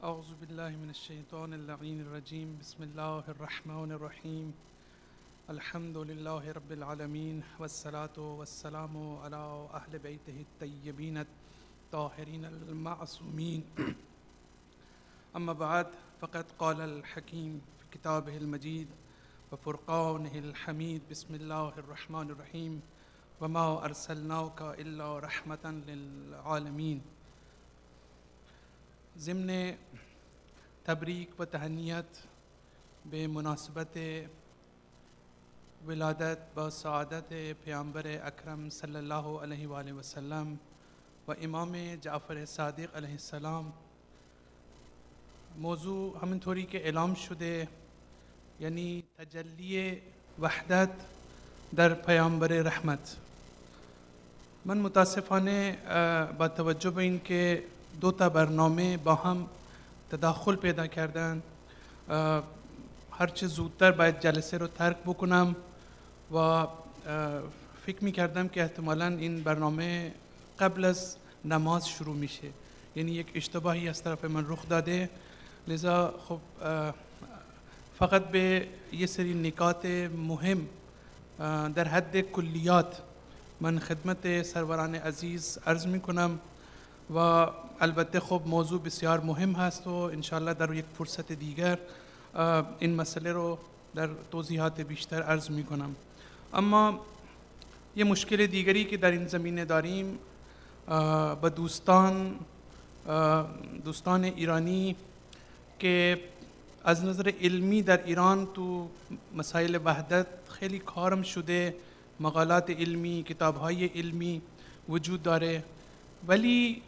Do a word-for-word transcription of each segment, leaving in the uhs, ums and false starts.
اعوذ بالله من الشیطان اللعین الرجیم. بسم الله الرحمن الرحیم. الحمد لله رب العالمین والصلاة والسلام على اهل بیته الطیبین الطاهرین المعصومین. اما بعد، فقد قال الحکیم في کتابه المجید وفرقانه الحمید. بسم الله الرحمن الرحیم. وما ارسلناک الا رحمة للعالمین. ضمن تبریک و تهنیت به مناسبت ولادت با سعادت پیامبر اکرم صلی الله علیه و آله و سلم و امام جعفر صادق علیه السلام، موضوع همینطوری که اعلام شده، یعنی تجلی وحدت در پیامبر رحمت. من متاسفانه با توجه به این که دو تا برنامه با هم تداخل پیدا کردن، هرچه زودتر باید جلسه رو ترک بکنم و فکر می کردم که احتمالاً این برنامه قبل از نماز شروع میشه، یعنی یک اشتباهی از طرف من رخ داده. لذا خب فقط به یه سری نکات مهم در حد کلیات من خدمت سروران عزیز عرض می کنم و البته خب موضوع بسیار مهم هست و انشاءالله در یک فرصت دیگر این مسئله رو در توضیحات بیشتر عرض می کنم. اما یه مشکل دیگری که در این زمینه داریم، با دوستان دوستان ایرانی که از نظر علمی در ایران تو مسائل وحدت خیلی کارم شده، مقالات علمی، کتاب‌های علمی وجود داره، ولی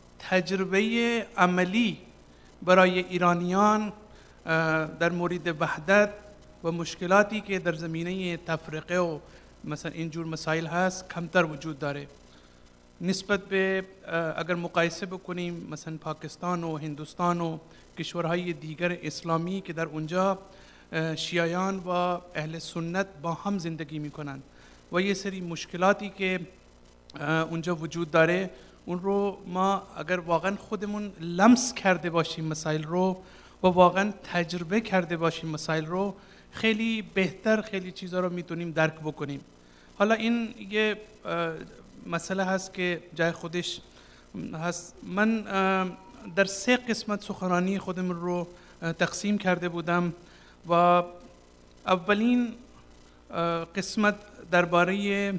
تجربه عملی برای ایرانیان در مورد وحدت و مشکلاتی که در زمینه تفرقه و مثلا اینجور مسائل هست کمتر وجود داره نسبت به اگر مقایسه بکنیم مثلا پاکستان و هندوستان و کشورهای دیگر اسلامی که در اونجا شیعیان و اهل سنت با هم زندگی میکنن و یه سری مشکلاتی که اونجا وجود داره، اون رو ما اگر واقعا خودمون لمس کرده باشیم مسائل رو و واقعا تجربه کرده باشیم مسائل رو، خیلی بهتر خیلی چیزا رو میتونیم درک بکنیم. حالا این یه مسئله هست که جای خودش هست. من در سه قسمت سخنرانی خودم رو تقسیم کرده بودم و اولین قسمت درباره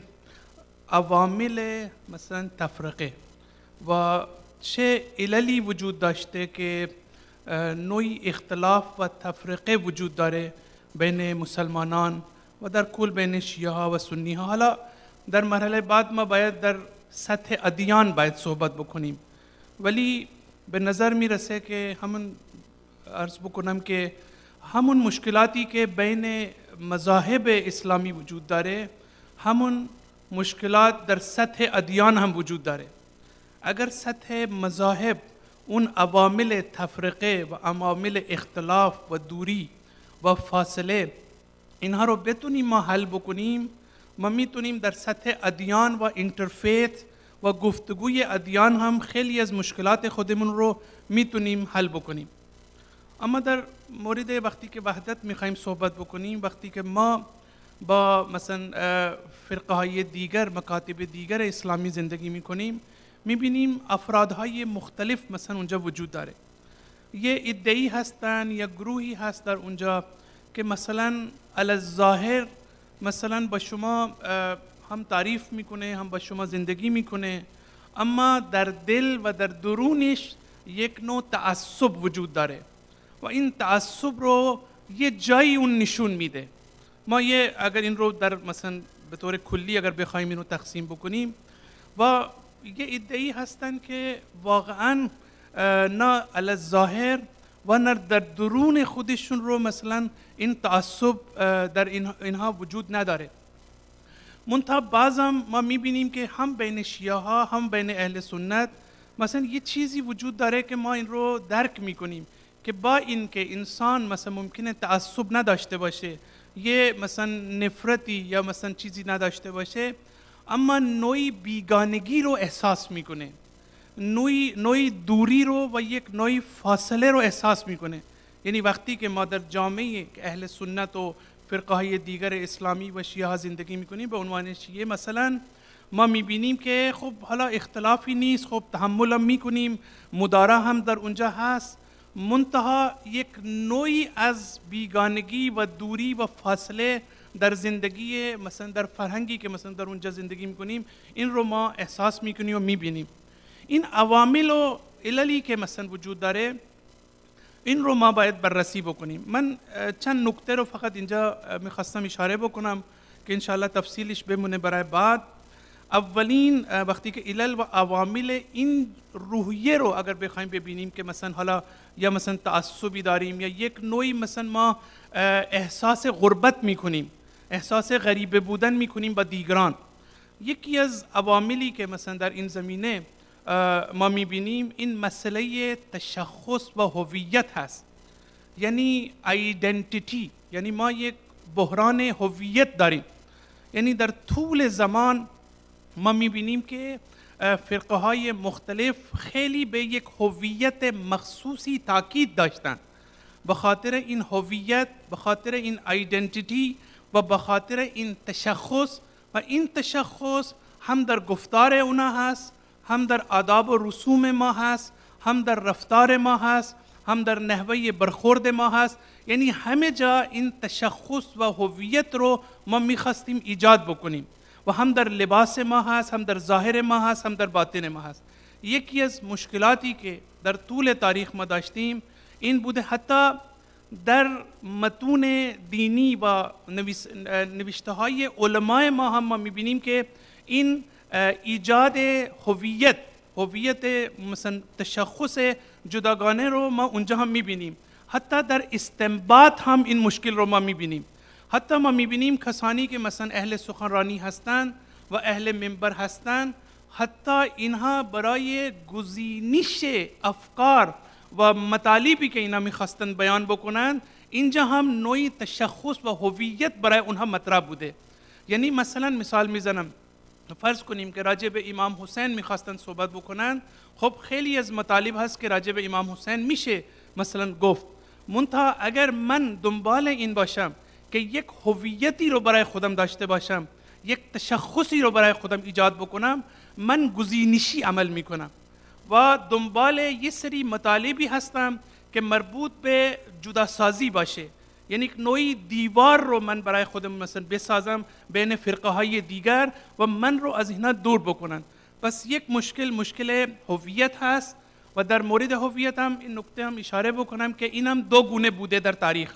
عوامل مثلا تفرقه و چه عللی وجود داشته که نوعی اختلاف و تفرقه وجود داره بین مسلمانان و در کل بین شیعه ها و سنی ها. حالا در مرحله بعد ما باید در سطح ادیان باید صحبت بکنیم، ولی به نظر میرسه که همون عرض بکنم که همون مشکلاتی که بین مذاهب اسلامی وجود داره، همون مشکلات در سطح ادیان هم وجود داره. اگر سطح مذاهب اون عوامل تفرقه و عوامل اختلاف و دوری و فاصله اینها رو بتونیم ما حل بکنیم، ما میتونیم در سطح ادیان و اینترفیت و گفتگوی ادیان هم خیلی از مشکلات خودمون رو میتونیم حل بکنیم. اما در مورد وقتی که وحدت میخوایم صحبت بکنیم، وقتی که ما با مثلا فرقه های دیگر، مکاتب دیگر اسلامی زندگی میکنیم، میبینیم افرادهای مختلف مثلا اونجا وجود داره. یه ادعی هستن یا گروهی هست در اونجا که مثلا علی الظاهر مثلا با شما هم تعریف میکنه، هم با شما زندگی میکنه، اما در دل و در درونش یک نوع تعصب وجود داره و این تعصب رو یه جایی اون نشون میده. ما یه اگر این رو در مثلا به طور کلی اگر بخوایم اینو تقسیم بکنیم، و یه ادعی هستن که واقعا نه علی الظاهر و نه در درون خودشون رو مثلا این تعصب در اینها وجود نداره. منتها بعضم ما میبینیم که هم بین شیعه ها هم بین اهل سنت مثلا یه چیزی وجود داره که ما این رو درک میکنیم که با این که انسان مثلا ممکنه تعصب نداشته باشه، یه مثلا نفرتی یا مثلا چیزی نداشته باشه، اما نوعی بیگانگی رو احساس میکنه نوعی نوعی دوری رو و یک نوعی فاصله رو احساس میکنه. یعنی وقتی که ما در جامعه اهل سنت و فرقه های دیگر اسلامی و شیعه زندگی میکنیم به عنوان شیعه مثلا، ما میبینیم که خب حالا اختلافی نیست، خب تحمل هم میکنیم، مدارا هم در اونجا هست، منتها یک نوعی از بیگانگی و دوری و فاصله در زندگی مثلا در فرهنگی که مثلا در اونجا زندگی میکنیم این رو ما احساس میکنیم و میبینیم. این عوامل و عللی که مثلا وجود داره این رو ما باید بررسی بکنیم. من چند نکته رو فقط اینجا میخواستم اشاره بکنم که انشاءالله تفصیلش بمونه برای بعد. اولین وقتی که علل و عوامل این روحیه رو اگر بخوایم ببینیم که مثلا حالا یا مثلا تعصبی داریم یا یک نوعی مثلا ما احساس غربت میکنیم، احساس غریبه بودن میکنیم با دیگران، یکی از عواملی که مثلا در این زمینه ما میبینیم این مسئله تشخص و هویت هست. یعنی ایدنتیتی، یعنی ما یک بحران هویت داریم. یعنی در طول زمان ما میبینیم که فرقه های مختلف خیلی به یک هویت مخصوصی تاکید داشتن. به خاطر این هویت، به خاطر این ایدنتیتی و به خاطر این تشخص، و این تشخص هم در گفتار اونا هست، هم در آداب و رسوم ما هست، هم در رفتار ما هست، هم در نحوه برخورد ما هست. یعنی همه جا این تشخص و هویت رو ما میخواستیم ایجاد بکنیم و هم در لباس ما هست، هم در ظاهر ما هست، هم در باطن ما هست. یکی از مشکلاتی که در طول تاریخ ما داشتیم این بوده، حتی در متون دینی و نوشته های علمای ما هم ما میبینیم که این ایجاد هویت هویت مثلا تشخص جداگانه رو ما اونجا هم میبینیم. حتی در استنباط هم این مشکل رو ما میبینیم. حتی ما میبینیم کسانی که مثلا اهل سخنرانی هستند و اهل منبر هستند، حتی اینها برای گزینش افکار و مطالبی که اینا میخواستن بیان بکنن، اینجا هم نوعی تشخص و هویت برای اونها مطرح بوده. یعنی مثلا مثال میزنم، فرض کنیم که راجع به امام حسین میخواستن صحبت بکنن، خب خیلی از مطالب هست که راجع به امام حسین میشه مثلا گفت، منتها اگر من دنبال این باشم که یک هویتی رو برای خودم داشته باشم، یک تشخصی رو برای خودم ایجاد بکنم، من گزینشی عمل میکنم و دنبال یه سری مطالبی هستم که مربوط به جداسازی باشه. یعنی یک نوعی دیوار رو من برای خودم مثلا بسازم بین فرقه های دیگر و من رو از اینا دور بکنن. پس یک مشکل مشکل هویت هست و در مورد هویت هم این نکته هم اشاره بکنم که این هم دو گونه بوده در تاریخ.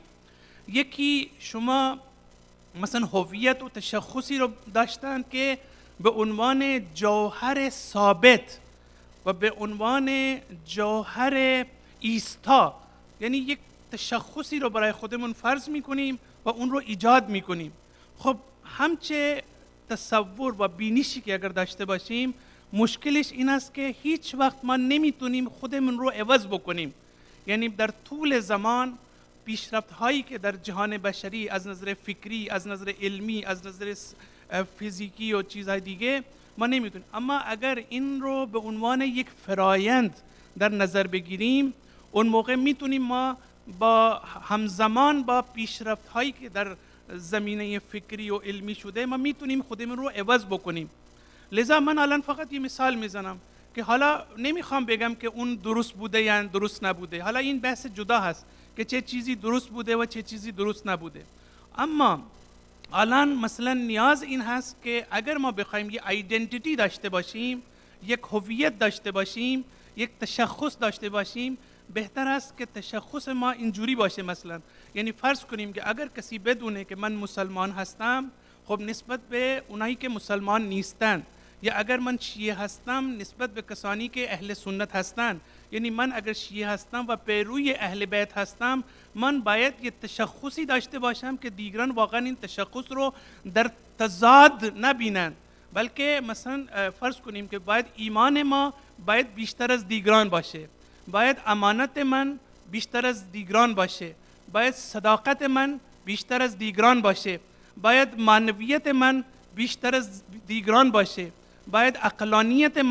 یکی شما مثلا هویت و تشخصی رو داشتن که به عنوان جوهر ثابت و به عنوان جوهر ایستا، یعنی یک تشخصی رو برای خودمون فرض میکنیم و اون رو ایجاد میکنیم. خب همچه تصور و بینشی که اگر داشته باشیم، مشکلش این است که هیچ وقت ما نمیتونیم خودمون رو عوض بکنیم. یعنی در طول زمان پیشرفت هایی که در جهان بشری از نظر فکری، از نظر علمی، از نظر فیزیکی و چیزهای دیگه ما نمیتونیم، اما اگر این رو به عنوان یک فرایند در نظر بگیریم، اون موقع میتونیم ما با همزمان با پیشرفت هایی که در زمینه فکری و علمی شده ما میتونیم خودمون رو عوض بکنیم. لذا من الان فقط یه مثال میزنم که حالا نمیخوام بگم که اون درست بوده یا درست نبوده، حالا این بحث جدا هست که چه چیزی درست بوده و چه چیزی درست نبوده. اما الان مثلا نیاز این هست که اگر ما بخوایم یه ایدنتیتی داشته باشیم، یک هویت داشته باشیم، یک تشخص داشته باشیم، بهتر است که تشخص ما اینجوری باشه. مثلا یعنی فرض کنیم که اگر کسی بدونه که من مسلمان هستم، خب نسبت به اونایی که مسلمان نیستن، یا اگر من شیعه هستم نسبت به کسانی که اهل سنت هستن، یعنی من اگر شیعه هستم و پیروی اهل بیت هستم، من باید یه تشخصی داشته باشم که دیگران واقعا این تشخص رو در تضاد نبینن، بلکه مثلا فرض کنیم که باید ایمان ما باید بیشتر از دیگران باشه، باید امانت من بیشتر از دیگران باشه، باید صداقت من بیشتر از دیگران باشه، باید معنویت من بیشتر از دیگران باشه، باید عقلانیت من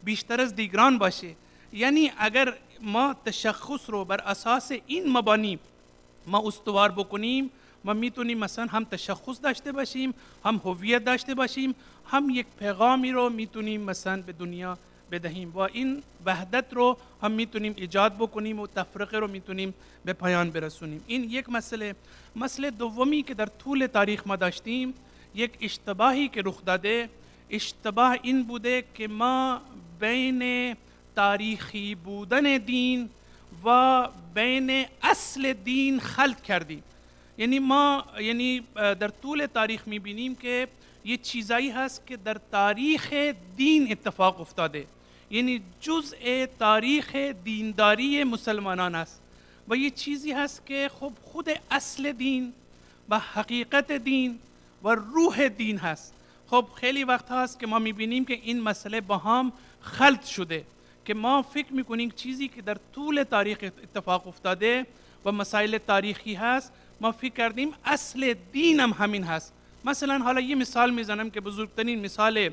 بیشتر از دیگران باشه. یعنی اگر ما تشخص رو بر اساس این مبانی ما استوار بکنیم، ما میتونیم مثلا هم تشخص داشته باشیم، هم هویت داشته باشیم، هم یک پیغامی رو میتونیم مثلا به دنیا بدهیم و این وحدت رو هم میتونیم ایجاد بکنیم و تفرقه رو میتونیم به پایان برسونیم. این یک مسئله. مسئله دومی که در طول تاریخ ما داشتیم، یک اشتباهی که رخ داده، اشتباه این بوده که ما بین تاریخی بودن دین و بین اصل دین خلط کردیم. یعنی ما یعنی در طول تاریخ میبینیم که یه چیزایی هست که در تاریخ دین اتفاق افتاده، یعنی جزء تاریخ دینداری مسلمانان است و یه چیزی هست که خب خود اصل دین و حقیقت دین و روح دین هست. خب خیلی وقت هست که ما میبینیم که این مسئله با هم خلط شده، که ما فکر میکنیم چیزی که در طول تاریخ اتفاق افتاده و مسائل تاریخی هست، ما فکر کردیم اصل دین هم همین هست. مثلا حالا یه مثال میزنم که بزرگترین مثال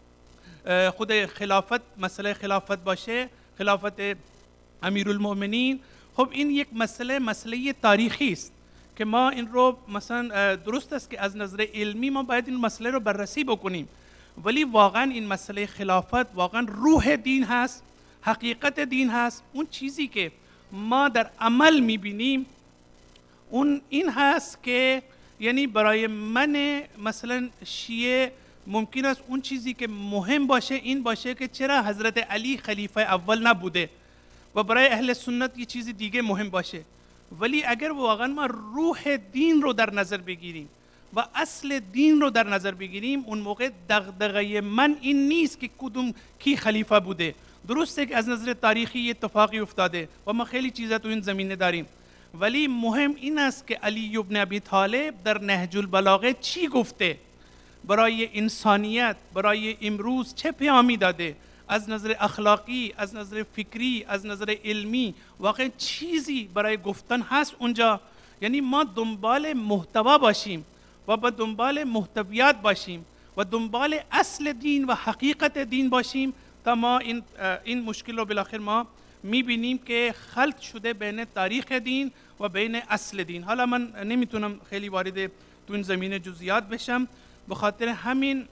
خود خلافت، مسئله خلافت باشه، خلافت امیرالمؤمنین. خب این یک مسئله مسئله تاریخی است که ما این رو مثلا درست است که از نظر علمی ما باید این مسئله رو بررسی بکنیم، ولی واقعا این مسئله خلافت واقعا روح دین هست، حقیقت دین هست. اون چیزی که ما در عمل میبینیم اون این هست که یعنی برای من مثلا شیعه ممکن است اون چیزی که مهم باشه این باشه که چرا حضرت علی خلیفه اول نبوده و برای اهل سنت یه چیزی دیگه مهم باشه. ولی اگر واقعا ما روح دین رو در نظر بگیریم و اصل دین رو در نظر بگیریم، اون موقع دغدغه من این نیست که کدوم کی خلیفه بوده. درسته که از نظر تاریخی اتفاقی افتاده و ما خیلی چیزا تو این زمینه داریم، ولی مهم این است که علی ابن ابی طالب در نهج البلاغه چی گفته، برای انسانیت، برای امروز چه پیامی داده، از نظر اخلاقی، از نظر فکری، از نظر علمی، واقعا چیزی برای گفتن هست اونجا. یعنی ما دنبال محتوا باشیم و با دنبال محتویات باشیم و دنبال اصل دین و حقیقت دین باشیم تا ما این این مشکل رو بالاخره ما میبینیم که خلط شده بین تاریخ دین و بین اصل دین. حالا من نمیتونم خیلی وارد تو این زمینه جزئیات بشم، به خاطر همین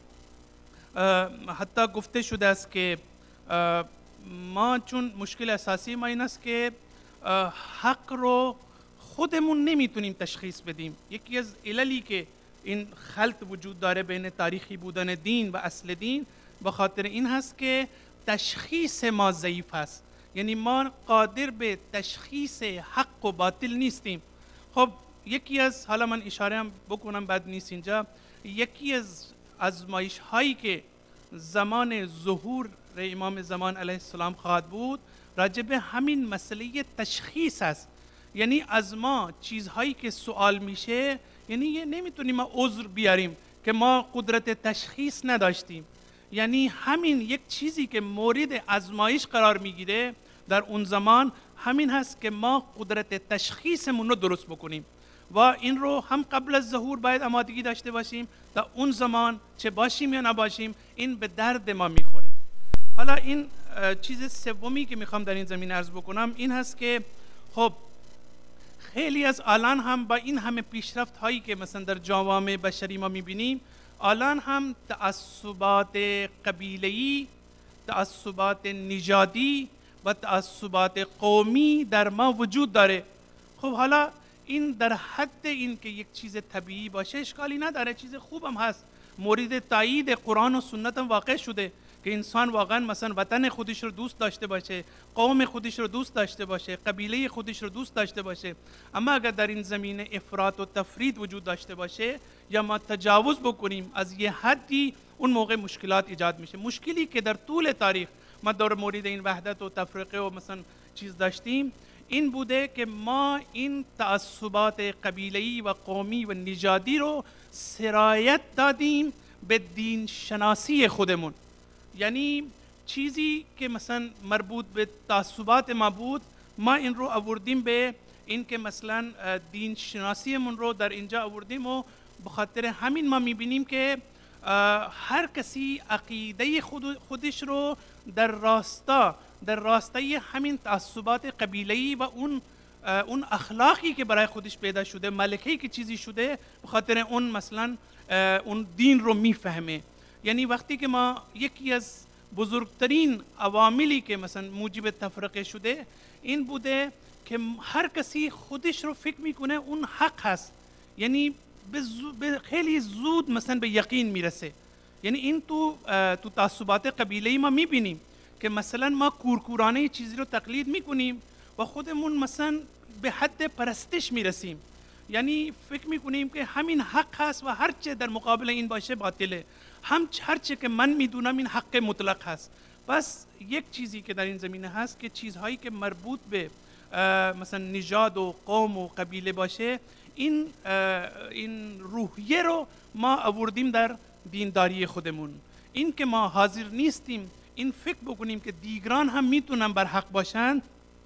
حتی گفته شده است که ما چون مشکل اساسی ما این است که حق رو خودمون نمیتونیم تشخیص بدیم. یکی از عللی که این خلط وجود داره بین تاریخی بودن دین و اصل دین به خاطر این هست که تشخیص ما ضعیف هست، یعنی ما قادر به تشخیص حق و باطل نیستیم. خب یکی از، حالا من اشاره هم بکنم بد نیست اینجا، یکی از آزمایش هایی که زمان ظهور امام زمان علیه السلام خواهد بود راجع به همین مسئله تشخیص است. یعنی از ما چیزهایی که سوال میشه، یعنی نمیتونیم ما عذر بیاریم که ما قدرت تشخیص نداشتیم. یعنی همین یک چیزی که مورد آزمایش قرار میگیره در اون زمان همین هست که ما قدرت تشخیصمون رو درست بکنیم و این رو هم قبل از ظهور باید آمادگی داشته باشیم تا اون زمان چه باشیم یا نباشیم این به درد ما میخوره. حالا این چیز سومی که میخوام در این زمینه عرض بکنم این هست که خب خیلی از الان هم با این همه پیشرفت هایی که مثلا در جوامع بشری ما میبینیم، الان هم تعصبات قبیله‌ای، تعصبات نژادی و تعصبات قومی در ما وجود داره. خب حالا این در حد این که یک چیز طبیعی باشه اشکالی نداره، چیز خوبم هست، مورد تایید قرآن و سنت هم واقع شده که انسان واقعا مثلا وطن خودش رو دوست داشته باشه، قوم خودش رو دوست داشته باشه، قبیله خودش رو دوست داشته باشه. اما اگر در این زمینه افراط و تفرید وجود داشته باشه یا ما تجاوز بکنیم از یه حدی، اون موقع مشکلات ایجاد میشه. مشکلی که در طول تاریخ ما در مورد این وحدت و تفرقه و مثلا چیز داشتیم این بوده که ما این تعصبات قبیله‌ای و قومی و نژادی رو سرایت دادیم به دین شناسی خودمون. یعنی چیزی که مثلا مربوط به تعصبات ما بود ما این رو آوردیم به این که مثلا دین شناسیمون رو در اینجا آوردیم و به خاطر همین ما میبینیم که هر کسی عقیده خود خودش رو در راستا در راستای همین تعصبات قبیله‌ای و اون اون اخلاقی که برای خودش پیدا شده، ملکه‌ای که چیزی شده، به خاطر اون مثلا اون دین رو میفهمه. یعنی وقتی که ما یکی از بزرگترین عواملی که مثلا موجب تفرقه شده این بوده که هر کسی خودش رو فکر میکنه اون حق هست، یعنی به, به خیلی زود مثلا به یقین میرسه. یعنی این تو تو تعصبات قبیله‌ای ما میبینیم که مثلا ما کورکورانه چیزی رو تقلید میکنیم و خودمون مثلا به حد پرستش میرسیم، یعنی فکر میکنیم که همین حق هست و هر چه در مقابل این باشه باطله، هم هر چه که من میدونم این حق مطلق هست. بس یک چیزی که در این زمینه هست که چیزهایی که مربوط به مثلا نژاد و قوم و قبیله باشه، این این روحیه رو ما آوردیم در دینداری خودمون. این که ما حاضر نیستیم این فکر بکنیم که دیگران هم میتونن بر حق باشند،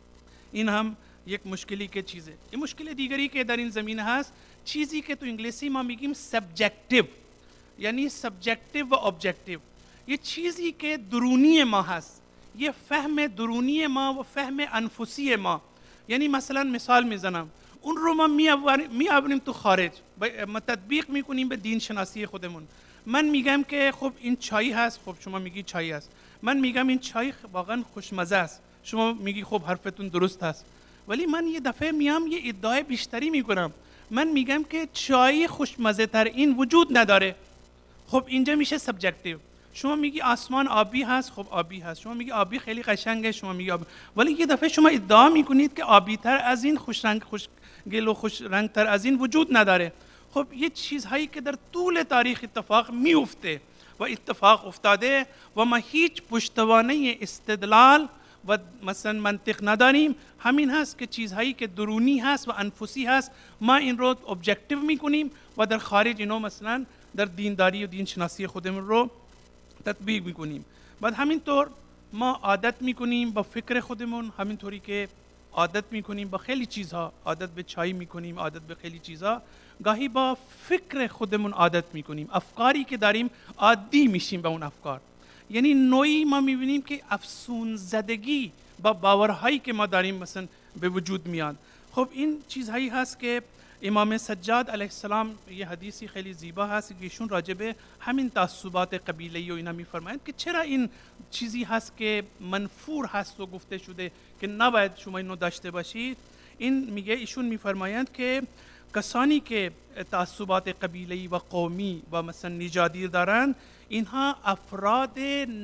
این هم یک مشکلی که چیزه. این مشکل دیگری که در این زمینه هست چیزی که تو انگلیسی ما میگیم سبجکتیو، یعنی سبجکتیو و ابجکتیو. یه چیزی که درونی ما هست، یه فهم درونی ما و فهم انفسی ما. یعنی مثلا مثال میزنم، اون رو ما میآوریم تو خارج، ما تطبیق میکنیم به دین شناسی خودمون. من میگم که خب این چای هست، خب شما میگی چای هست. من میگم این چای واقعا خوشمزه است، شما میگی خب حرفتون درست هست. ولی من یه دفعه میام یه ادعای بیشتری میکنم، من میگم که چای خوشمزه تر این وجود نداره. خب اینجا میشه سبجکتیو. شما میگی آسمان آبی هست، خب آبی هست. شما میگی آبی خیلی قشنگه، شما میگی آبی. ولی یه دفعه شما ادعا میکنید که آبی تر از این، خوش رنگ خوش گل و خوش رنگ تر از این وجود نداره. خب یه چیزهایی که در طول تاریخ اتفاق میفته و اتفاق افتاده و ما هیچ پشتوانه استدلال و مثلا منطق نداریم، همین هست که چیزهایی که درونی هست و انفسی هست ما این رو ابجکتیو میکنیم و در خارج اینو مثلا در دینداری و دین شناسی خودمون رو تطبیق میکنیم. بعد همینطور ما عادت میکنیم با فکر خودمون، همینطوری که عادت میکنیم با خیلی چیزها، عادت به چای میکنیم، عادت به خیلی چیزها، گاهی با فکر خودمون عادت میکنیم، افکاری که داریم عادی میشیم به اون افکار. یعنی نوعی ما میبینیم که افسون زدگی با باورهایی که ما داریم مثلا به وجود میاد. خب این چیزهایی هست که امام سجاد علیه السلام یه حدیثی خیلی زیبا هست که ایشون راجبه همین تعصبات قبیله‌ای و اینا میفرمایند که چرا این چیزی هست که منفور هست و گفته شده که نباید شما اینو داشته باشید. این میگه ایشون میفرمایند که کسانی که تعصبات قبیله‌ای و قومی و مثلا نژادی دارند، اینها افراد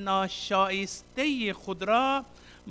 ناشایسته خود را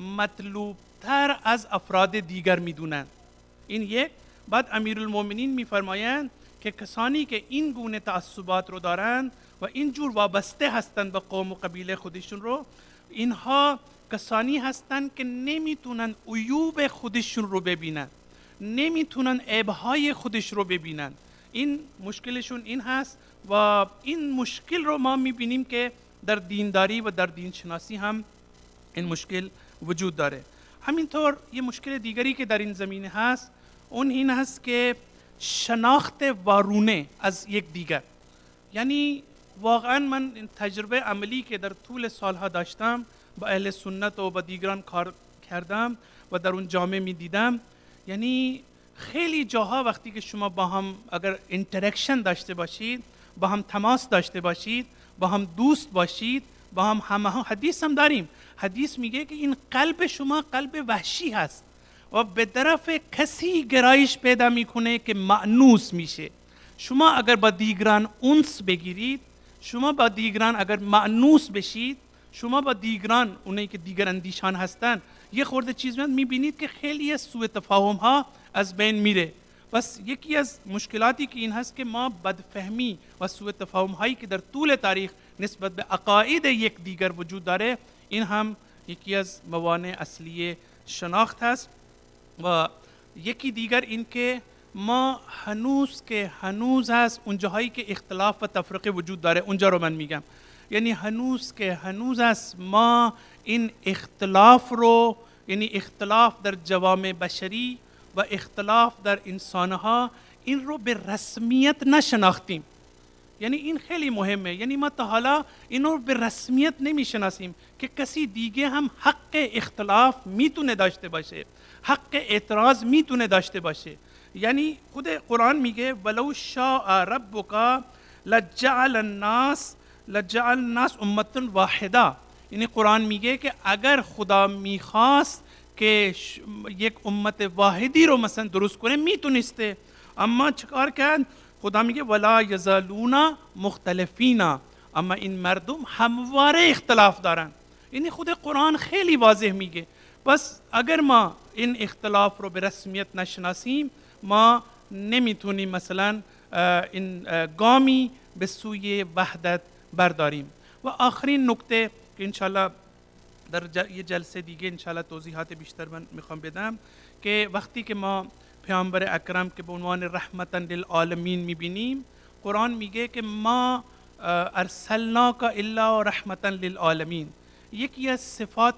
مطلوبتر از افراد دیگر میدونند. این یک. بعد امیرالمومنین میفرمایند که کسانی که این گونه تعصبات رو دارند و اینجور وابسته هستند به قوم و قبیله خودشون رو، اینها کسانی هستند که نمیتونن عیوب خودشون رو ببینن، نمیتونن عیبهای خودش رو ببینن. این مشکلشون این هست و این مشکل رو ما میبینیم که در دینداری و در دین شناسی هم این مشکل وجود داره. همینطور یه مشکل دیگری که در این زمینه هست اون این هست که شناخت وارونه از یک دیگر. یعنی واقعا من این تجربه عملی که در طول سالها داشتم با اهل سنت و با دیگران کار کردم و در اون جامعه می دیدم، یعنی خیلی جاها وقتی که شما با هم اگر اینتراکشن داشته باشید، با هم تماس داشته باشید، با هم دوست باشید، با هم همه هم حدیث هم داریم. حدیث میگه که این قلب شما قلب وحشی هست و به طرف کسی گرایش پیدا میکنه که مأنوس میشه. شما اگر با دیگران انس بگیرید، شما با دیگران اگر مأنوس بشید، شما با دیگران، اونایی که دیگر اندیشان هستن، یه خورده چیز میبینید که خیلی از سوء تفاهم ها از بین میره. بس یکی از مشکلاتی که این هست که ما بدفهمی و سوء تفاهم هایی که در طول تاریخ نسبت به عقاید یک دیگر وجود داره، این هم یکی از موانع اصلی شناخت هست. و یکی دیگر این که ما هنوز که هنوز هست اونجاهایی که اختلاف و تفرقه وجود داره، اونجا رو من میگم، یعنی هنوز که هنوز است ما این اختلاف رو، یعنی اختلاف در جوامع بشری و اختلاف در انسانها، این رو به رسمیت نشناختیم. یعنی این خیلی مهمه. یعنی ما تا حالا اینو به رسمیت نمیشناسیم که کسی دیگه هم حق اختلاف میتونه داشته باشه، حق اعتراض میتونه داشته باشه. یعنی خود قرآن میگه ولو شاء ربک لجعل الناس لجعل الناس امة واحده. یعنی قرآن میگه که اگر خدا میخواست که یک امت واحدی رو مثلا درست کنه میتونسته، اما چیکار کرد؟ خدا میگه ولا یزالون مختلفین، اما این مردم همواره اختلاف دارن. یعنی خود قرآن خیلی واضح میگه. پس اگر ما این اختلاف رو به رسمیت نشناسیم، ما نمیتونیم مثلا این گامی به سوی وحدت برداریم. و آخرین نکته که انشالله در یه جلسه دیگه انشالله توضیحات بیشتر من میخوام بدم، که وقتی که ما پیامبر اکرم که به عنوان رحمتا للعالمین میبینیم، قرآن میگه که ما ارسلناک الا رحمتا للعالمین. یکی از صفات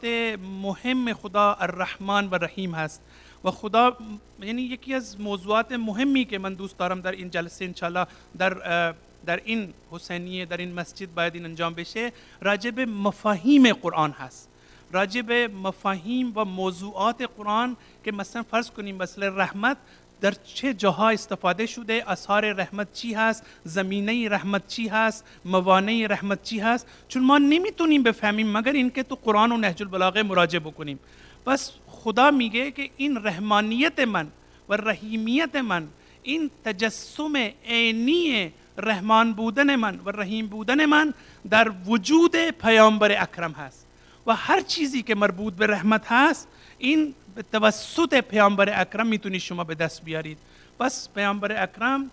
مهم خدا الرحمن و رحیم هست و خدا یعنی یکی از موضوعات مهمی که من دوست دارم در این جلسه انشالله در در این حسینیه در این مسجد باید این انجام بشه، راجع به مفاهیم قرآن هست، راجع به مفاهیم و موضوعات قرآن که مثلا فرض کنیم مثلا رحمت در چه جاها استفاده شده، اثار رحمت چی هست، زمینه رحمت چی هست، موانع رحمت چی هست. چون ما نمیتونیم بفهمیم مگر اینکه تو قرآن و نهج البلاغه مراجعه بکنیم. پس خدا میگه که این رحمانیت من و رحیمیت من، این تجسم عینی رحمان بودن من و رحیم بودن من در وجود پیامبر اکرم هست و هر چیزی که مربوط به رحمت هست این به توسط پیامبر اکرم میتونید شما به دست بیارید. پس پیامبر اکرم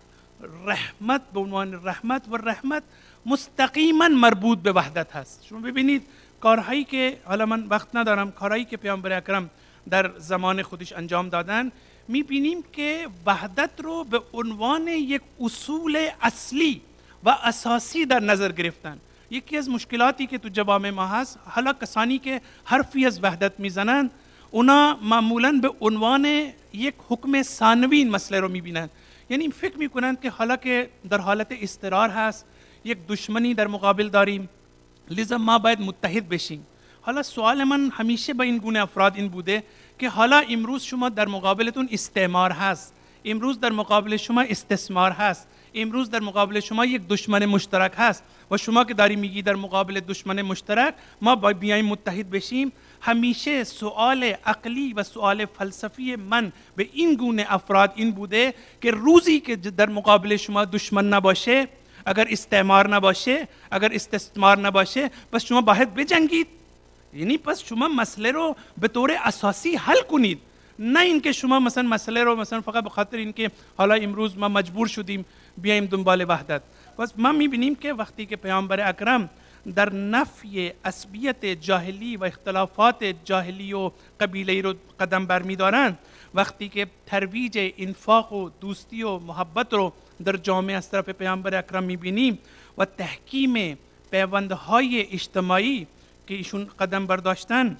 رحمت به عنوان رحمت و رحمت مستقیما مربوط به وحدت هست. شما ببینید کارهایی که حالا من وقت ندارم، کارهایی که پیامبر اکرم در زمان خودش انجام دادن، میبینیم که وحدت رو به عنوان یک اصول اصلی و اساسی در نظر گرفتن. یکی از مشکلاتی که تو جوامع ما هست، حالا کسانی که حرفی از وحدت میزنن اونا معمولا به عنوان یک حکم ثانوی این مسئله رو میبینن. یعنی فکر میکنن که حالا که در حالت اضطرار هست، یک دشمنی در مقابل داریم، لذا ما باید متحد بشیم. حالا سوال من همیشه با این گونه افراد این بوده که حالا امروز شما در مقابلتون استعمار هست، امروز در مقابل شما استثمار هست، امروز در مقابل شما یک دشمن مشترک هست و شما که داری میگی در مقابل دشمن مشترک ما باید بیایم متحد بشیم. همیشه سوال عقلی و سوال فلسفی من به این گونه افراد این بوده که روزی که در مقابل شما دشمن نباشه، اگر استعمار نباشه، اگر استثمار نباشه، پس شما باید بجنگید. یعنی پس شما مسئله رو به طور اساسی حل کنید، نه اینکه شما مثلا مسئله رو مثلا فقط به خاطر اینکه حالا امروز ما مجبور شدیم بیایم دنبال وحدت. پس ما میبینیم که وقتی که پیامبر اکرم در نفی عصبیت جاهلی و اختلافات جاهلی و قبیله‌ای رو قدم برمی‌دارند، وقتی که ترویج انفاق و دوستی و محبت رو در جامعه از طرف پیامبر اکرم میبینیم و تحکیم پیوندهای اجتماعی که ایشون قدم برداشتن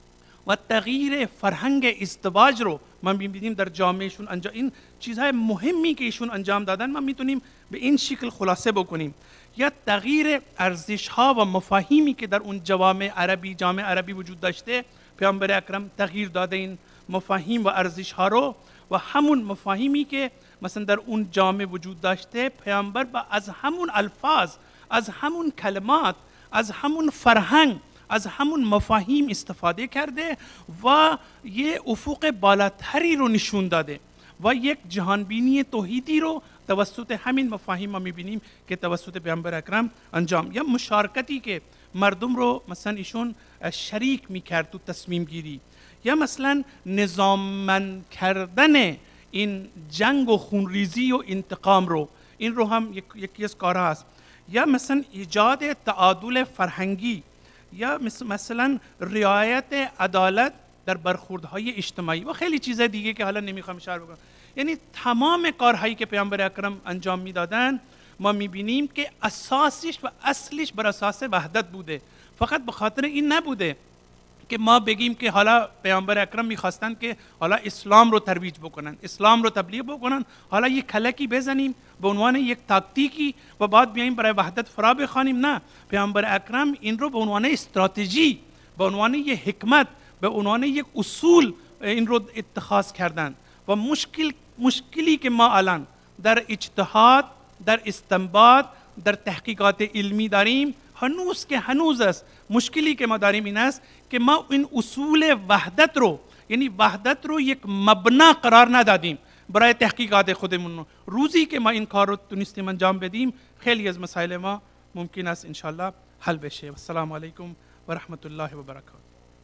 و تغییر فرهنگ ازدواج رو ما می‌بینیم در جامعهشون انجام، این چیزهای مهمی که ایشون انجام دادن ما میتونیم به این شکل خلاصه بکنیم. یا تغییر ارزش‌ها و مفاهیمی که در اون جوامع عربی جامعه عربی وجود داشته، پیامبر اکرم تغییر داده این مفاهیم و ارزش‌ها رو و همون مفاهیمی که مثلا در اون جامعه وجود داشته، پیامبر با از همون الفاظ، از همون کلمات، از همون فرهنگ، از همون مفاهیم استفاده کرده و یه افق بالاتری رو نشون داده و یک جهانبینی توحیدی رو توسط همین مفاهیم ما میبینیم که توسط پیامبر اکرم انجام. یا مشارکتی که مردم رو مثلا ایشون شریک میکرد تو تصمیم گیری، یا مثلا نظاممند کردن این جنگ و خونریزی و انتقام رو، این رو هم یک، یکی از کارها هست. یا مثلا ایجاد تعادل فرهنگی، یا مثلا رعایت عدالت در برخوردهای اجتماعی و خیلی چیزای دیگه که حالا نمیخوام اشاره بکنم. یعنی تمام کارهایی که پیامبر اکرم انجام میدادن ما میبینیم که اساسش و اصلش بر اساس وحدت بوده. فقط به خاطر این نبوده که ما بگیم که حالا پیامبر اکرم میخواستن که حالا اسلام رو ترویج بکنن، اسلام رو تبلیغ بکنن، حالا یک کلکی بزنیم به عنوان یک تاکتیکی و بعد بیایم برای وحدت فرا بخوانیم. نه، پیامبر اکرم این رو به عنوان استراتژی، به عنوان یک حکمت، به عنوان یک اصول این رو اتخاذ کردن. و مشکل مشکلی که ما الان در اجتهاد، در استنباط، در تحقیقات علمی داریم، هنوز که هنوز است، مشکلی که ما داریم این است که ما این اصول وحدت رو، یعنی وحدت رو یک مبنا قرار ندادیم برای تحقیقات خودمون. روزی که ما این کار رو تونستیم انجام بدیم، خیلی از مسائل ما ممکن است انشالله حل بشه. السلام علیکم و رحمت الله و برکاته.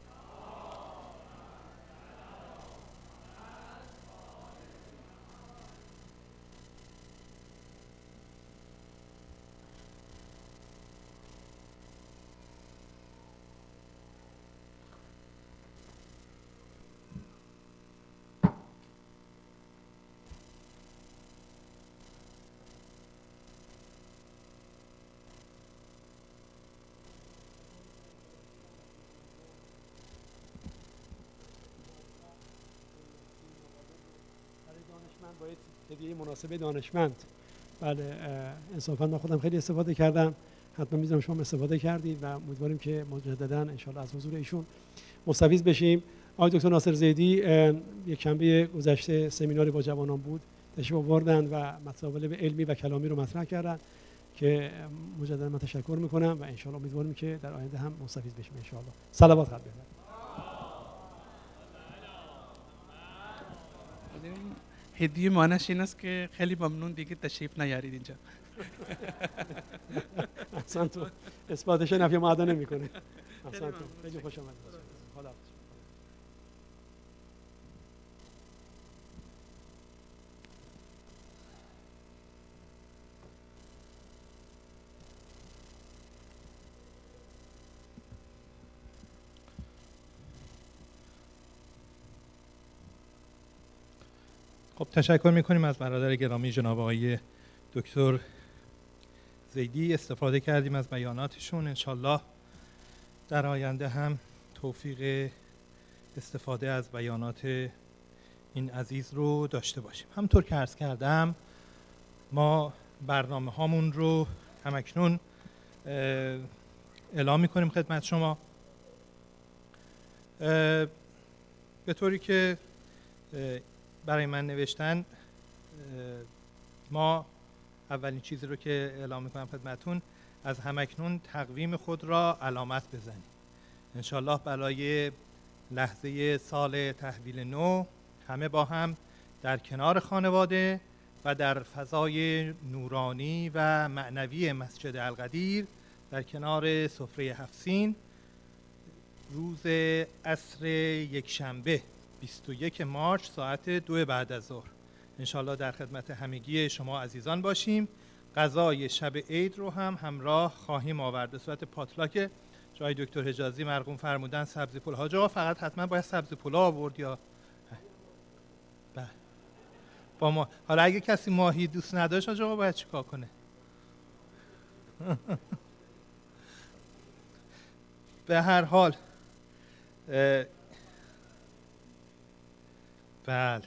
باید هدیه مناسبه دانشمند. بله، انصافا من خودم خیلی استفاده کردم، حتما میذارم شما استفاده کردید و امیدواریم که مجددا انشالله از حضور ایشون مستفیض بشیم. آقای دکتر ناصر زیدی یک شنبه گذشته سمیناری با جوانان بود، تشریف آوردن و مطالب علمی و کلامی رو مطرح کردن که مجددا من تشکر میکنم و انشالله امیدواریم که در آینده هم مستفیض بشیم انشالله. صلوات خواهد بفرمایید. هدیه معنیش این است که خیلی ممنون دیگه تشریف نیارید اینجا. اصلا تو اثباتش نفی معدا نمیکنه. اصلا تو خیلی خوش آمدید. خدا حافظ. خب تشکر میکنیم از برادر گرامی جناب آقای دکتر زیدی. استفاده کردیم از بیاناتشون، انشالله در آینده هم توفیق استفاده از بیانات این عزیز رو داشته باشیم. همطور که عرض کردم ما برنامه هامون رو همکنون اعلام میکنیم خدمت شما، به طوری که برای من نوشتن. ما اولین چیزی رو که اعلام میکنم خدمتون، از همکنون تقویم خود را علامت بزنیم. انشالله برای لحظه سال تحویل نو همه با هم در کنار خانواده و در فضای نورانی و معنوی مسجد القدیر در کنار سفره هفت سین روز عصر یک شنبه بیست و یک مارس ساعت دو بعد از ظهر انشالله در خدمت همگی شما عزیزان باشیم. غذای شب عید رو هم همراه خواهیم آورد به صورت پاتلاک. جای دکتر حجازی مرقوم فرمودن سبزی پلو. حاج آقا فقط حتما باید سبزی پلو آورد یا بله با ما. حالا اگه کسی ماهی دوست نداشت حاج آقا باید چیکار کنه؟ به هر حال بله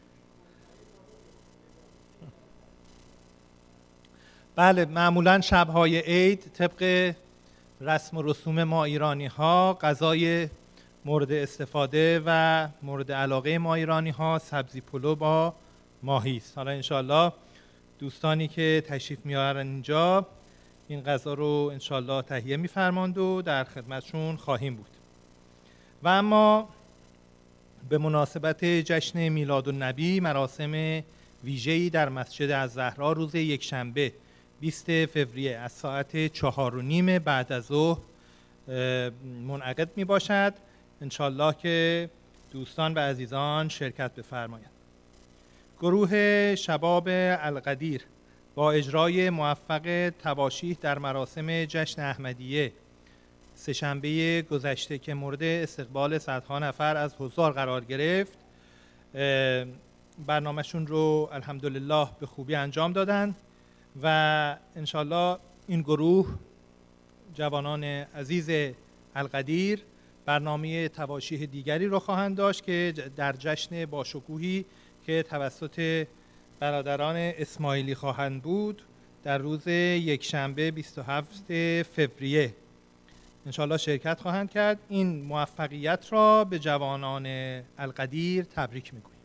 بله معمولا شب‌های عید طبق رسم و رسوم ما ایرانی ها غذای مورد استفاده و مورد علاقه ما ایرانی ها سبزی پلو با ماهی است. حالا انشالله دوستانی که تشریف میارن اینجا این غذا رو انشالله تهیه میفرماند و در خدمتشون خواهیم بود. و اما به مناسبت جشن میلادالنبی مراسم ویژه‌ای در مسجد الزهرا روز یکشنبه بیست فوریه از ساعت چهار و نیم بعد از ظهر منعقد می باشد. انشالله که دوستان و عزیزان شرکت بفرمایند. گروه شباب القدیر با اجرای موفق تباشیح در مراسم جشن احمدیه سه‌شنبه گذشته که مورد استقبال صدها نفر از حضار قرار گرفت، برنامهشون رو الحمدلله به خوبی انجام دادن و انشالله این گروه جوانان عزیز القدیر برنامه تباشیح دیگری رو خواهند داشت که در جشن باشکوهی که توسط برادران اسماعیلی خواهند بود در روز یکشنبه بیست و هفتم فوریه انشالله شرکت خواهند کرد. این موفقیت را به جوانان القدیر تبریک میگویم.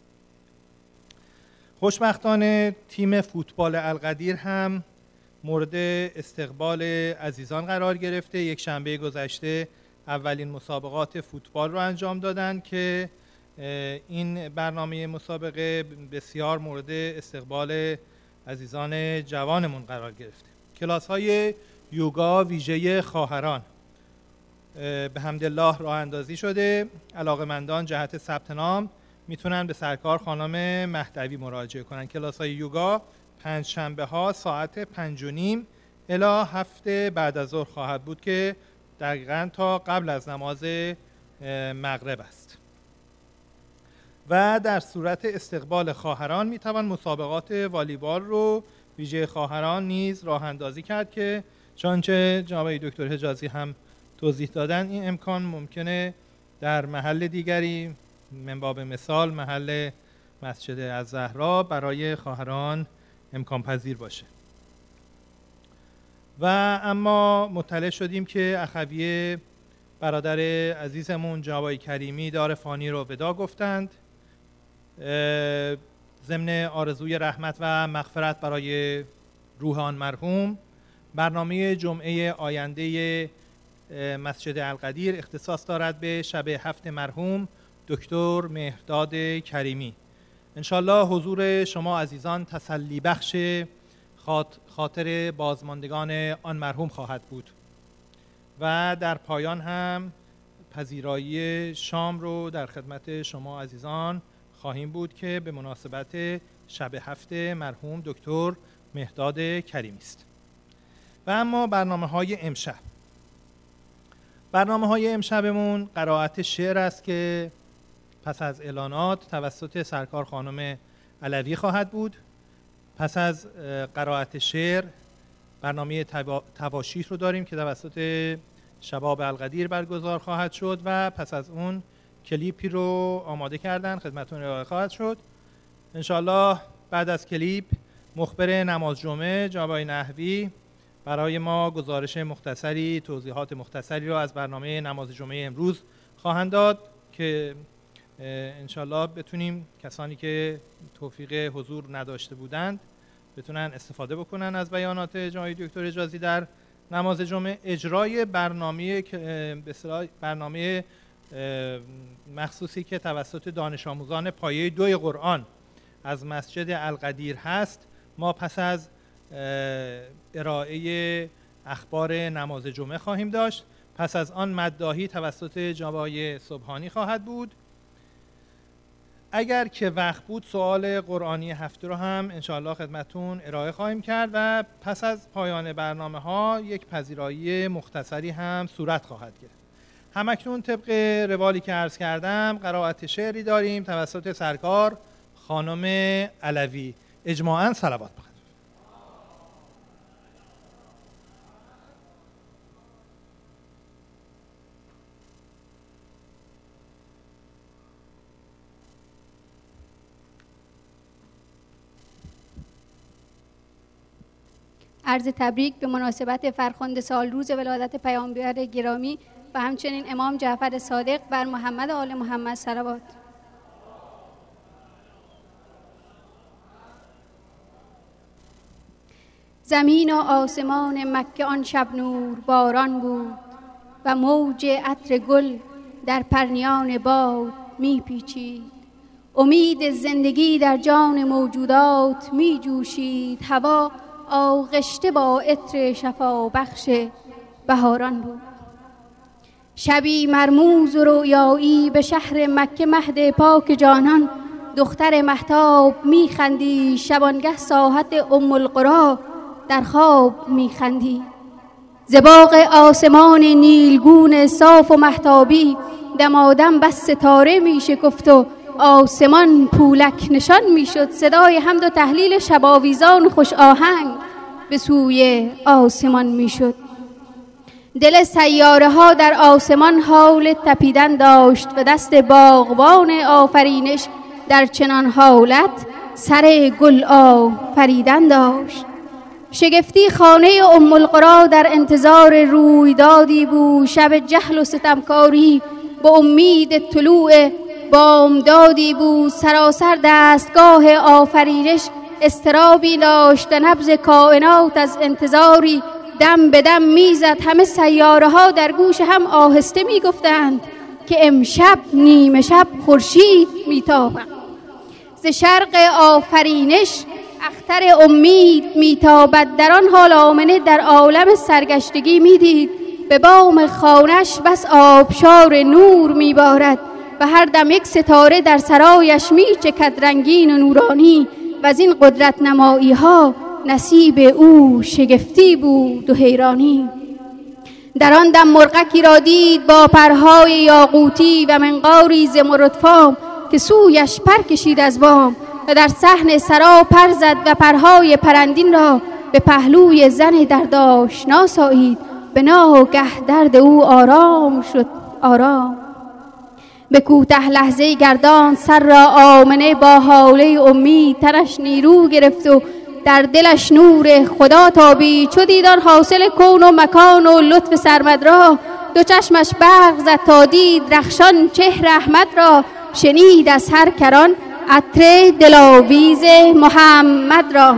خوشبختانه تیم فوتبال القدیر هم مورد استقبال عزیزان قرار گرفته. یک شنبه گذشته اولین مسابقات فوتبال رو انجام دادن که این برنامه مسابقه بسیار مورد استقبال عزیزان جوانمون قرار گرفته. کلاس های یوگا ویژه خواهران به حمدالله راه اندازی شده. علاقه‌مندان جهت ثبت نام میتونن به سرکار خانم مهدوی مراجعه کنن. کلاس های یوگا پنج شنبه ها ساعت پنج و نیم الی هفت بعد از ظهر خواهد بود که دقیقاً تا قبل از نماز مغرب است. و در صورت استقبال خواهران میتوان مسابقات والیبال رو ویژه خواهران نیز راه اندازی کرد که چنانچه جناب دکتر حجازی هم توضیح دادن این امکان ممکنه در محل دیگری من باب مثال محل مسجد الزهرا برای خواهران امکان پذیر باشه. و اما مطلع شدیم که اخویه برادر عزیزمون جناب کریمی دار فانی رو ودا گفتند. ضمن آرزوی رحمت و مغفرت برای روح آن مرحوم، برنامه جمعه آینده مسجد القدیر اختصاص دارد به شب هفت مرحوم دکتر مهرداد کریمی. انشالله حضور شما عزیزان تسلی بخش خاطر بازماندگان آن مرحوم خواهد بود و در پایان هم پذیرایی شام رو در خدمت شما عزیزان خواهیم بود که به مناسبت شب هفت مرحوم دکتر مهرداد کریمی است. و اما برنامه های امشب برنامه های امشبمون قرائت شعر است که پس از اعلانات توسط سرکار خانم علوی خواهد بود. پس از قرائت شعر برنامه تواشیح رو داریم که توسط شباب القدیر برگزار خواهد شد و پس از اون کلیپی رو آماده کردن خدمتتون ارائه خواهد شد. انشالله بعد از کلیپ مخبر نماز جمعه جناب نحوی برای ما گزارش مختصری، توضیحات مختصری رو از برنامه نماز جمعه امروز خواهند داد که انشالله بتونیم کسانی که توفیق حضور نداشته بودند بتونن استفاده بکنن از بیانات جناب دکتر حجازی در نماز جمعه. اجرای برنامه به اصطلاح برنامه مخصوصی که توسط دانش آموزان پایه دوی قرآن از مسجد القدیر هست، ما پس از ارائه اخبار نماز جمعه خواهیم داشت. پس از آن مداحی توسط جناب آقای سبحانی خواهد بود. اگر که وقت بود سوال قرآنی هفته رو هم انشاءالله خدمتون ارائه خواهیم کرد و پس از پایان برنامه ها یک پذیرایی مختصری هم صورت خواهد گرفت. همکنون طبق روالی که عرض کردم قرائت شعری داریم توسط سرکار خانم علوی. اجماعاً صلوات بخوانید. عرض تبریک به مناسبت فرخنده سال روز ولادت پیامبر گرامی و همچنین امام جعفر صادق بر محمد و آل محمد صلوات. زمین و آسمان مکه آن شب نور باران بود و موج عطر گل در پرنیان باد می پیچید. امید زندگی در جان موجودات می جوشید. هوا آغشته با عطر شفا بخش بهاران بود. شبی مرموز و رویایی به شهر مکه مهد پاک جانان دختر مهتاب می خندی. شبانگه ساحت ام القری در خواب می خندی. ز باغ آسمان نیلگون صاف و مهتابی دمادم بس ستاره می شکفت و آسمان پولک نشان می شد. صدای حمد و تهلیل شباویزان خوش آهنگ به سوی آسمان می شد. دل سیاره ها در آسمان حال تپیدن داشت و دست باغبان آفرینش در چنان حالت سر گل آفریدن داشت. شگفتی خانه ام القری در انتظار رویدادی بود. شب جهل و ستمکاری با امید طلوع بامدادی بود. سراسر دستگاه آفرینش اضطرابی داشت و نبض کائنات از انتظاری دم به دم میزد. همه سیاره ها در گوش هم آهسته میگفتند که امشب نیمه شب خورشید میتابد. ز شرق آفرینش اختر امید میتابد. در آن حال آمنه در عالم سرگشتگی میدید. به بام خانش بس آبشار نور میبارد و هر دم یک ستاره در سرایش میچکد رنگین و نورانی و از این قدرت نمایی ها نصیب او شگفتی بود و حیرانی. در آن دم مرغکی را دید با پرهای یاقوتی و منقاری زمردفام که سویش پر کشید از بام و در صحن سرا پر زد و پرهای پرندین را به پهلوی زن درد آشنا سایید. به ناگه درد او آرام شد آرام. به کوته لحظه گردان سر را آمنه با حاله امید. تنش نیرو گرفت و در دلش نور خدا تابید. چو دیدان حاصل کون و مکان و لطف سرمد را دو چشمش برق زد تا دید رخشان چهر احمد را. شنید از هر کران عطر دلاویز محمد را.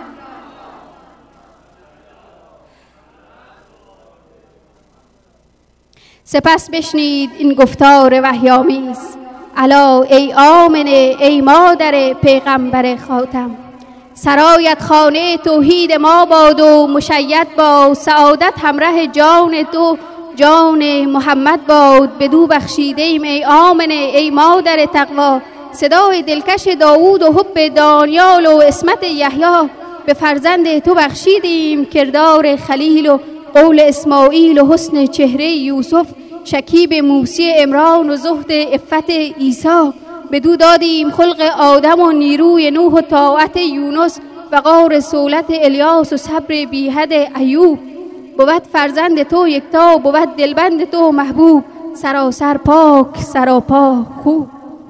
سپس بشنید این گفتار وحی‌آمیز. الا ای آمنه ای مادر پیغمبر خاتم، سرایت خانه توحید ما باد و مشید باد. سعادت همراه جان تو جان محمد باد. بدو بخشیده ایم ای آمنه ای مادر تقوا. صدای دلکش داوود و حب دانیال و اسمت یحیی. به فرزند تو بخشیدیم کردار خلیل و قول اسماعیل و حسن چهره یوسف. شکیب موسی عمران و زهد عفت عیسی. بدو دادیم خلق آدم و نیروی نوح و طاعت یونس. وقار سولت الیاس و صبر بیحد ایوب. بود فرزند تو یکتا بود دلبند تو محبوب. سراسر پاک سراپا خوب.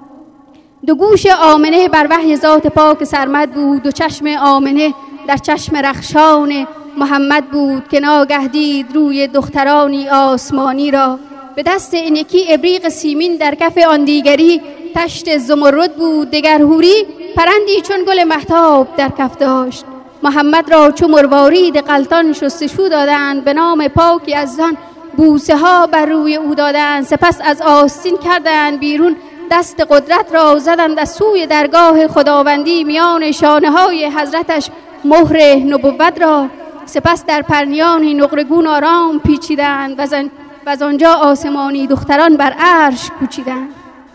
دو گوش آمنه بر وحی ذات پاک سرمد بود. و چشم آمنه در چشم رخشان محمد بود که ناگه دید روی دخترانی آسمانی را. به دست این یکی ابریق سیمین در کف آن دیگری تشت زمرد بود. دگر حوری پرندی چون گل مهتاب در کف داشت. محمد را چو مروارید غلطان شستشو دادند. به نام پاکی از آن بوسه ها بر روی او دادند. سپس از آستین کردند بیرون دست قدرت را. زدند از سوی درگاه خداوندی میان شانه های حضرتش مهر نبوت را. سپس در پرنیانی نقرگون آرام پیچیدند و از آنجا آسمانی دختران بر عرش کوچیدند.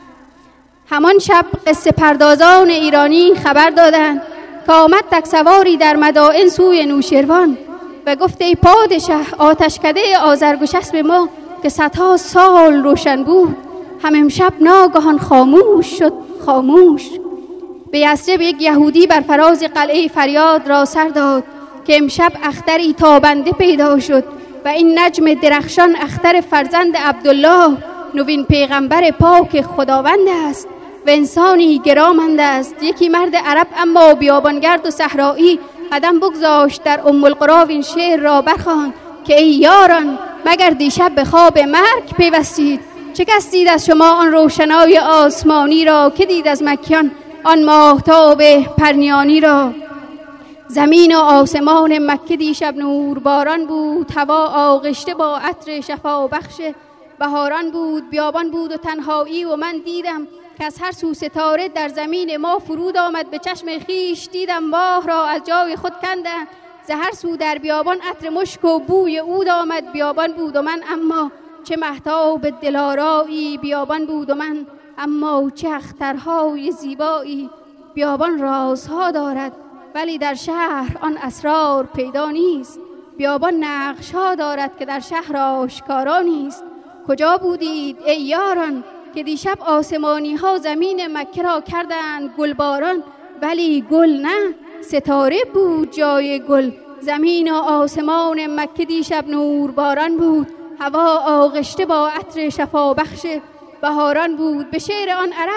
همان شب قصه پردازان ایرانی خبر دادند که آمد تکسواری در مدائن سوی نوشیروان و گفت ای پادشه آتشکده آذرگشسب ما که صدها سال روشن بود هم امشب ناگهان خاموش شد خاموش. به یثرب یک یهودی بر فراز قلعه فریاد را سر داد که امشب اختری تابنده پیدا شد و این نجم درخشان اختر فرزند عبدالله نوین پیغمبر پاک خداوند است و انسانی گرامند است. یکی مرد عرب اما بیابانگرد و صحرایی قدم بگذاشت در ام القری این شعر را برخواند که ای یاران مگر دیشب به خواب مرگ پیوستید. چه کس دید از شما آن روشنای آسمانی را که دید از مکیان آن ماهتاب پرنیانی را. زمین و آسمان مکه دیشب نور باران بود. هوا آغشته با عطر شفا بخش بهاران بود. بیابان بود و تنهایی و من دیدم که از هر سو ستاره در زمین ما فرود آمد. به چشم خیش دیدم ماه را از جای خود کندند. ز هر سو در بیابان عطر مشک و بوی عود آمد. بیابان بود و من اما چه مهتاب دلارایی. بیابان بود و من اما چه اخترهای زیبایی. بیابان رازها دارد ولی در شهر آن اسرار پیدا نیست. بیابان نقشها دارد که در شهر آشکارا نیست. کجا بودید ای یاران که دیشب آسمانی ها زمین مکه را کردند گلباران ولی گل نه ستاره بود جای گل. زمین و آسمان مکه دیشب نور باران بود. هوا آغشته با عطر شفا بخش بهاران بود. به شعر آن عرب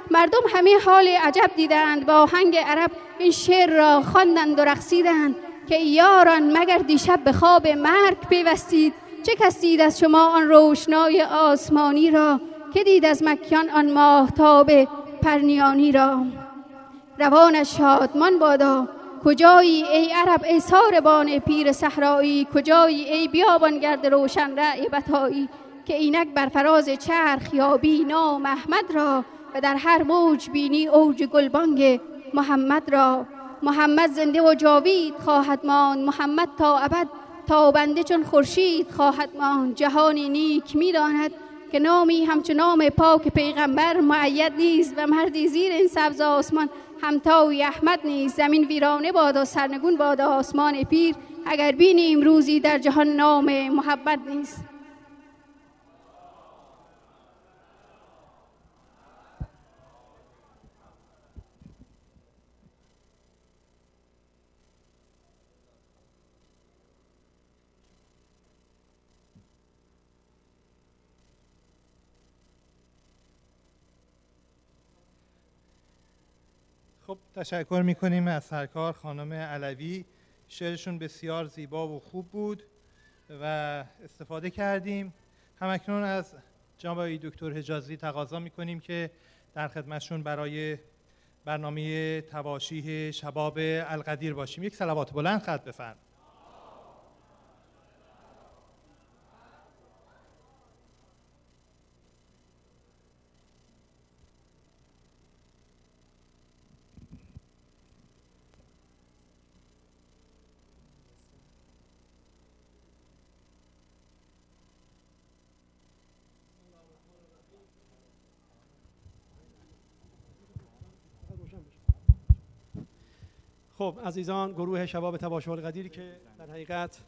مردم همه حال عجب دیدند، با آهنگ عرب این شعر را خواندند و رقصیدند که یاران مگر دیشب به خواب مرگ پیوستید. چه کس دید از شما آن روشنای آسمانی را، که دید از مکیان آن ماهتاب پرنیانی را. روانش شادمان بادا، کجایی ای عرب ای ساربان پیر صحرایی، کجایی ای بیابانگرد روشن رأی بتایی، که اینک بر فراز چرخ یابی نام احمد را، و در هر موج بینی اوج گلبانگ محمد را. محمد زنده و جاوید خواهد ماند، محمد تا ابد تابنده چون خورشید خواهد ماند. جهانی نیک می‌داند که نامی همچون نام پاک پیغمبر مؤید نیست، و مردی زیر این سبز آسمان همتای احمد نیست. زمین ویرانه بادا سرنگون بادا آسمان پیر، اگر بینیم روزی در جهان نام محمد نیست. خب تشکر میکنیم از سرکار خانم علوی. شعرشون بسیار زیبا و خوب بود و استفاده کردیم. همکنون از جناب دکتر حجازی تقاضا میکنیم که در خدمتشون برای برنامه تباشیح شباب القدیر باشیم. یک صلوات بلند خط بفرمایید. خب عزیزان، گروه شباب تباشیح القدیر که در حقیقت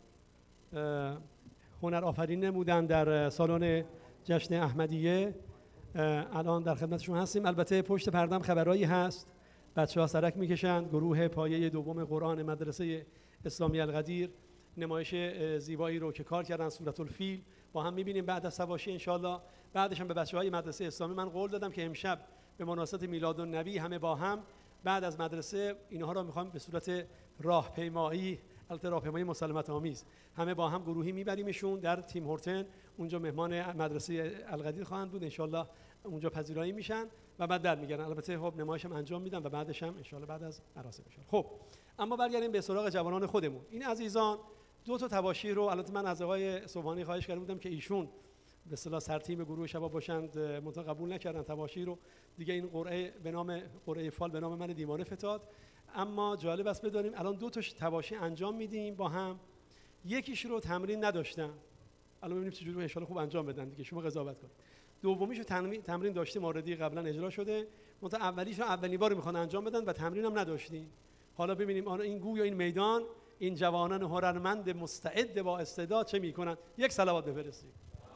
هنر آفرین نمودن در سالن جشن احمدیه، الان در خدمتشون هستیم. البته پشت پردم خبرایی هست، بچه ها سرک میکشند. گروه پایه دوم قرآن مدرسه اسلامی القدیر نمایش زیبایی رو که کار کردن، سورة الفیل، با هم میبینیم بعد از تباشی انشالله. بعدش هم به بچه های مدرسه اسلامی من قول دادم که امشب به مناسبت میلادالنبی همه با هم بعد از مدرسه اینها را میخوام به صورت راهپیمایی، البته راهپیمایی مسالمت آمیز، همه با هم گروهی میبریمشون در تیم هورتن. اونجا مهمان مدرسه القدیر خواهند بود، انشالله اونجا پذیرایی میشن و بعد در میگردن. البته خب نمایش هم انجام میدم و بعدش هم انشالله بعد از مراسم میشن. خب اما برگردیم به سراغ جوانان خودمون. این عزیزان دو تا تباشیر رو، البته من از آقای صبحانی خواهش کرده بودم که ایشون به اصطلاح سرتیم گروه شباب باشند، منتها قبول نکردن تباشیر رو. دیگه این قرعه به نام قرعه فال به نام من دیوانه فتاد. اما جالب است بدانیم الان دو تا تباشی انجام میدیم با هم. یکیش رو تمرین نداشتن، الان ببینیم چه جوری ان شاء الله خوب انجام بدن دیگه، شما قضاوت کنید. دومیش رو تمرین داشتیم، موردی قبلا اجرا شده، منتها اولیش رو اولین بار میخوان انجام بدن و تمرین هم نداشتیم. حالا ببینیم آن این گوی و این میدان، این جوانان هنرمند مستعد با استعداد چه میکنن. یک صلوات بفرستید.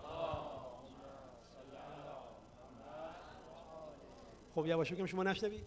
خب یواش بگم شما نشنوید.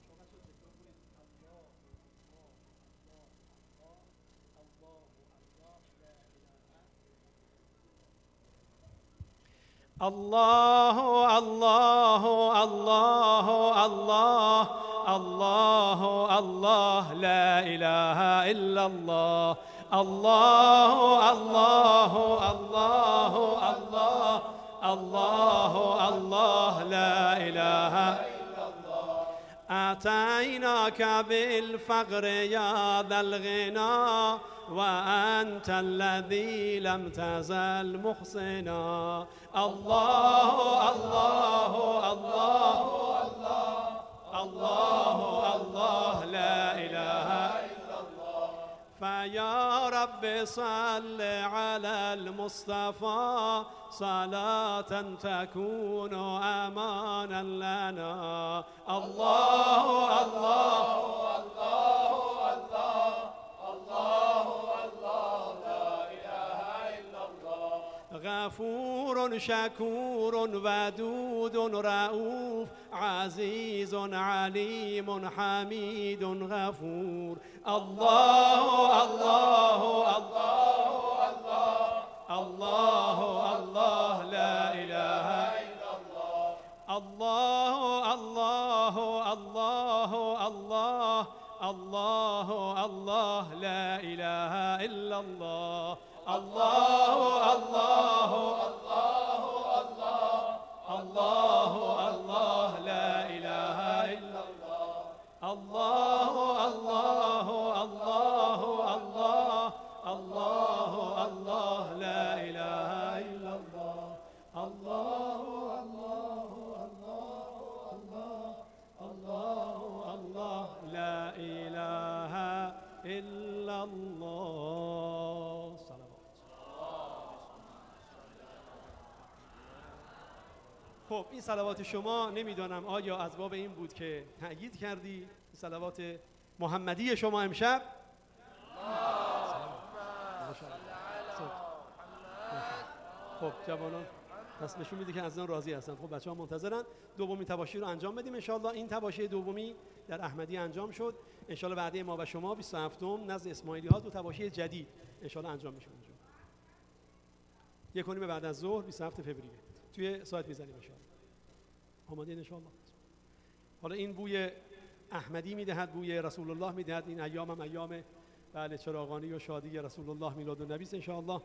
الله الله الله الله الله الله لا اله الا الله الله الله الله الله الله الله لا اله الا الله اتیناک بالفقر یا ذا الغنا وانت الذي لم تزل محسنا الله الله الله الله الله الله لا اله الا الله فيا رب صل على المصطفى صلاة تكون امانا لنا الله الله الله الله الله الله لا اله الا الله غفور شكور ودود رؤوف عزيز عليم حميد غفور الله الله الله الله الله الله لا إله إلا الله الله الله الله الله الله الله لا إله إلا الله الله الله الله الله الله الله لا إله إلا الله الله الله الله الله الله الله لا إله إلا الله الله الله الله الله الله لا إله إلا الله. خب این صلوات شما نمیدانم آیا از باب این بود که تأیید کردی صلوات محمدی شما امشب؟ خب جوانان پس نشون میده که از آن راضی هستن. خب بچه‌ها منتظرن دومین تباشیر رو انجام بدیم ان شاءالله. این تباشیر دومی در احمدی انجام شد. ان شاءالله بعد ما و شما بیست و هفتم نزد اسماعیلی ها دو تباشیر جدید ان شاءالله انجام میشه اونجا. یک و نیم بعد از ظهر بیست و هفتم فوریه توی سایت میزنیم ان شاءالله. آماده ان شاءالله. حالا این بوی احمدی میدهد، بوی رسول الله میدهد. این ایام هم ایام بله چراغانی و شادی رسول الله میلاد النبی ان شاءالله.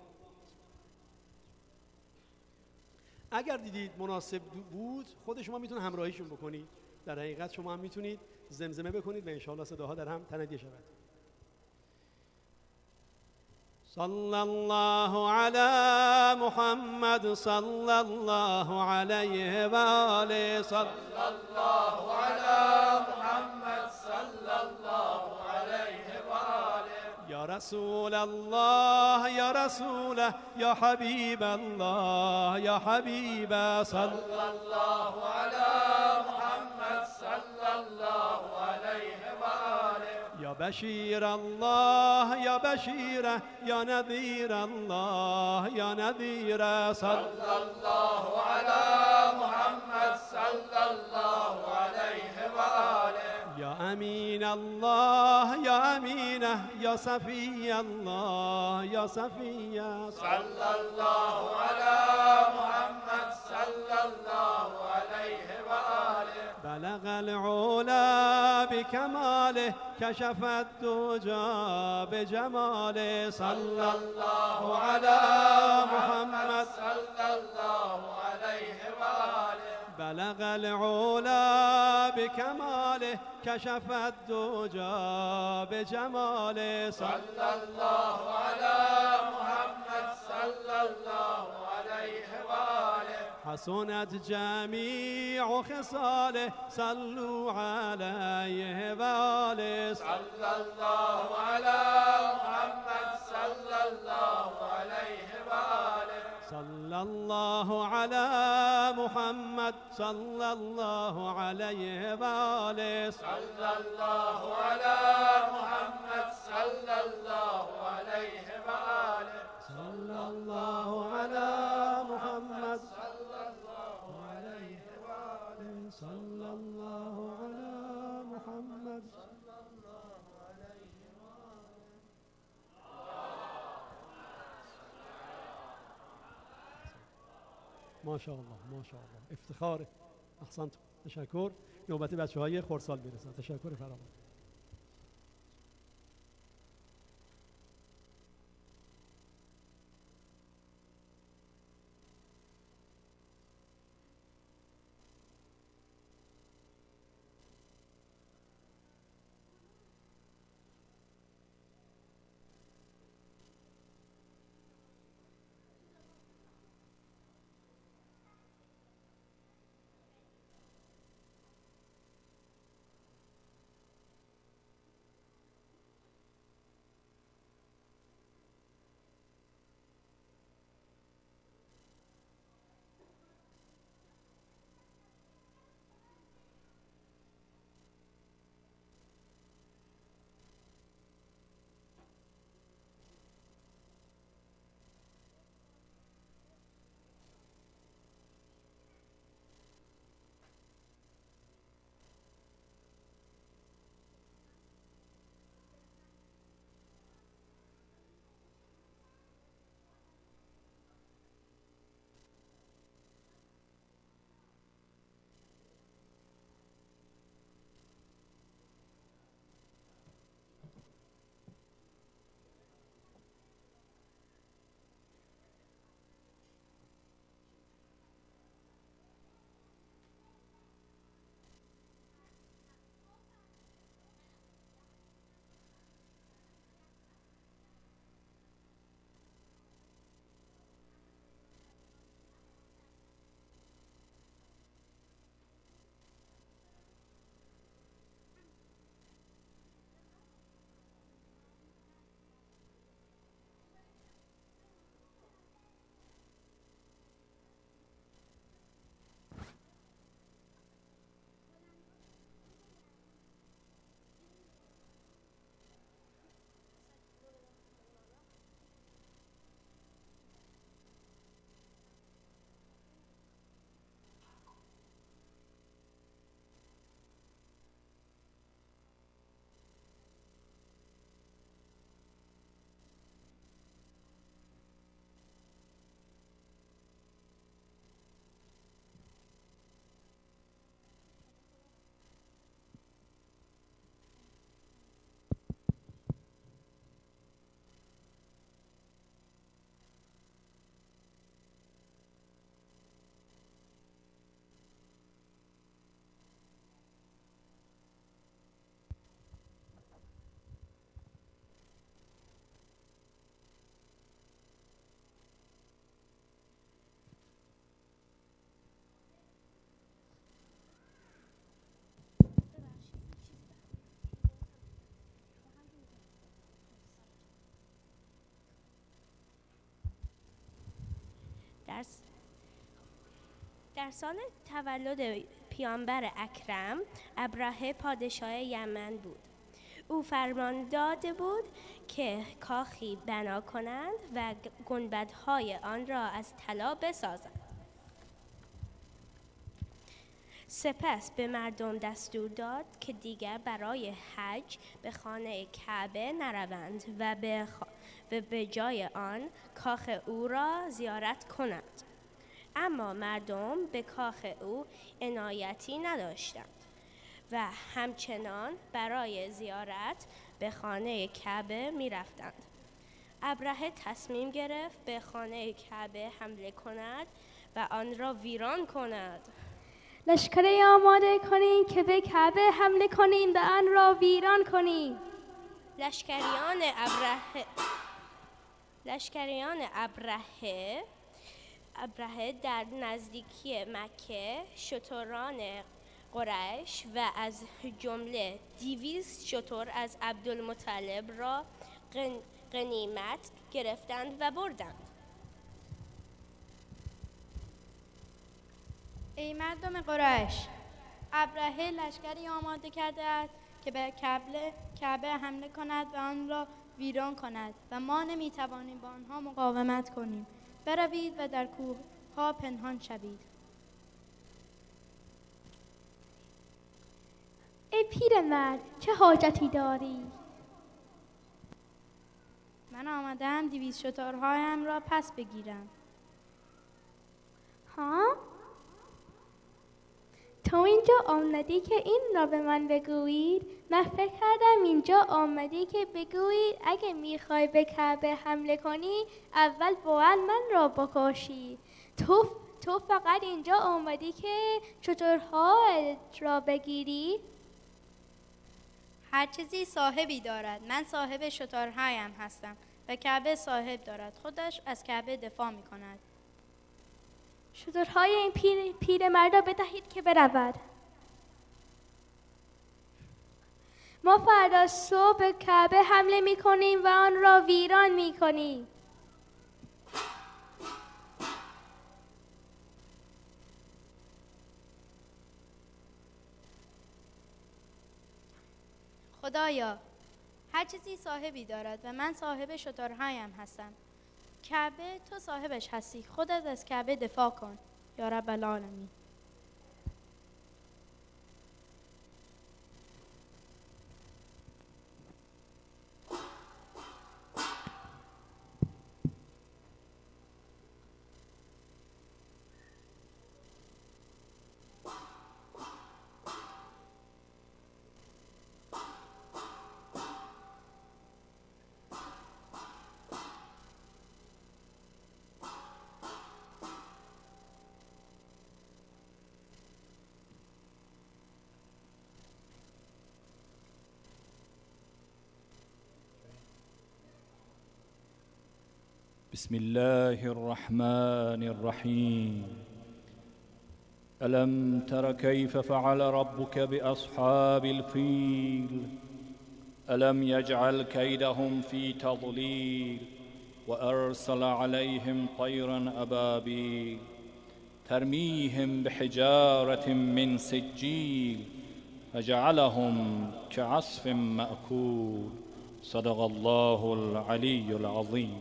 اگر دیدید مناسب بود خود شما میتونید همراهیشون بکنید. در حقیقت شما هم میتونید زمزمه بکنید و ان شاءالله صداها در هم تندیه شود. صلی الله علی محمد صلی الله علیه و آله صلی الله علی محمد صلی الله علیه و آله یا رسول الله یا رسول یا حبیب الله یا حبیب صلی الله علی محمد صلی الله علیه و آله یا بشیر الله یا بشیر یا نذیر الله یا نذیر صلی الله علی محمد صلی الله علیه و آله یا امین الله یا امینه یا صفی الله یا صفی صلی الله علی محمد صلی الله علیه و آله بلغ العلا بکماله کشف الدجا بجماله صلی الله علی محمد صلی الله علیه و آله بلغ العلا بکماله کشف الدجا بجماله صلی الله علی محمد صلی الله علیه و آله حسنت جمیع خصاله صلوا علیه و آله صلی الله علی محمد صلی الله علیه و آله صلی الله علی محمد صلی الله علیه و آله صلی الله علی محمد صلی الله علیه و آله صلی الله علی محمد صلی الله علیه و آله صلی الله علی محمد صلی الله علیه و آله. ماشاءالله ماشاءالله افتخار. احسنتم. تشکر. نوبت بچه‌های خردسال برسد. تشکر فراوان. در, در سال تولد پیامبر اکرم، ابرهه پادشاه یمن بود. او فرمان داده بود که کاخی بنا کنند و گنبدهای آن را از طلا بسازند. سپس به مردم دستور داد که دیگر برای حج به خانه کعبه نروند و به, خ... و به جای آن کاخ او را زیارت کنند. اما مردم به کاخ او عنایتی نداشتند و همچنان برای زیارت به خانه کعبه می رفتند. ابرهه تصمیم گرفت به خانه کعبه حمله کند و آن را ویران کند. لشکری آماده کنین که به کعبه حمله کنین و آن را ویران کنین. لشکریان ابرهه لشکریان ابرهه ابرهه در نزدیکی مکه شتران قریش و از جمله دویست شتر از عبدالمطلب را غنیمت گرفتند و بردند. ای مردم قریش، ابرهه لشکری آماده کرده است که به کعبه حمله کند و آن را ویران کند و ما نمیتوانیم با آنها مقاومت کنیم. بروید و در کوه ها پنهان شوید. ای پیرمرد، چه حاجتی داری؟ من آمدم دویست شترهایم را پس بگیرم. ها؟ تو اینجا آمدی که این را به من بگویید؟ من فکر کردم اینجا آمدی که بگویید اگه میخوای به کعبه حمله کنی اول باید من را بکشی. تو تو فقط اینجا آمدی که شترهایت را بگیری؟ هر چیزی صاحبی دارد. من صاحب شترهایم هستم و کعبه صاحب دارد. خودش از کعبه دفاع می کند. شترهای این پیر, پیر مرد را بدهید که برود. ما فردا صبح به کعبه حمله می کنیم و آن را ویران می کنیم. خدایا، هر چیزی صاحبی دارد و من صاحب شترهایم هستم. کعبه تو صاحبش هستی. خودت از کعبه دفاع کن یا رب العالمین. بسم الله الرحمن الرحيم. ألم تر كيف فعل ربك بأصحاب الفيل؟ ألم يجعل كيدهم في تضليل وأرسل عليهم طيرا أبابيل ترميهم بحجارة من سجيل فجعلهم كعصف مأكول. صدق الله العلي العظيم.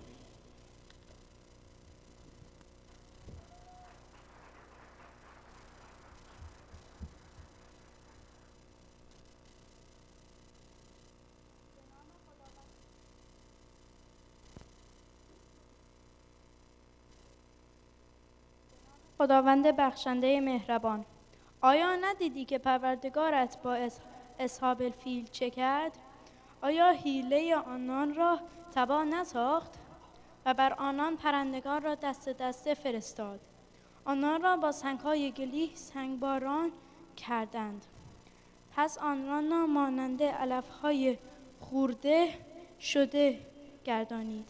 خداوند بخشنده مهربان، آیا ندیدی که پروردگارت با اصحاب الفیل چه کرد؟ آیا حیله آنان را تباه نساخت و بر آنان پرندگان را دست دسته فرستاد؟ آنان را با سنگ‌های گلیه سنگباران کردند. پس آنان را مانند علف‌های خورده شده گردانید.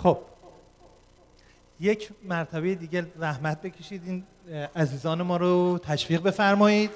خب یک مرتبه دیگه زحمت بکشید این عزیزان ما رو تشویق بفرمایید.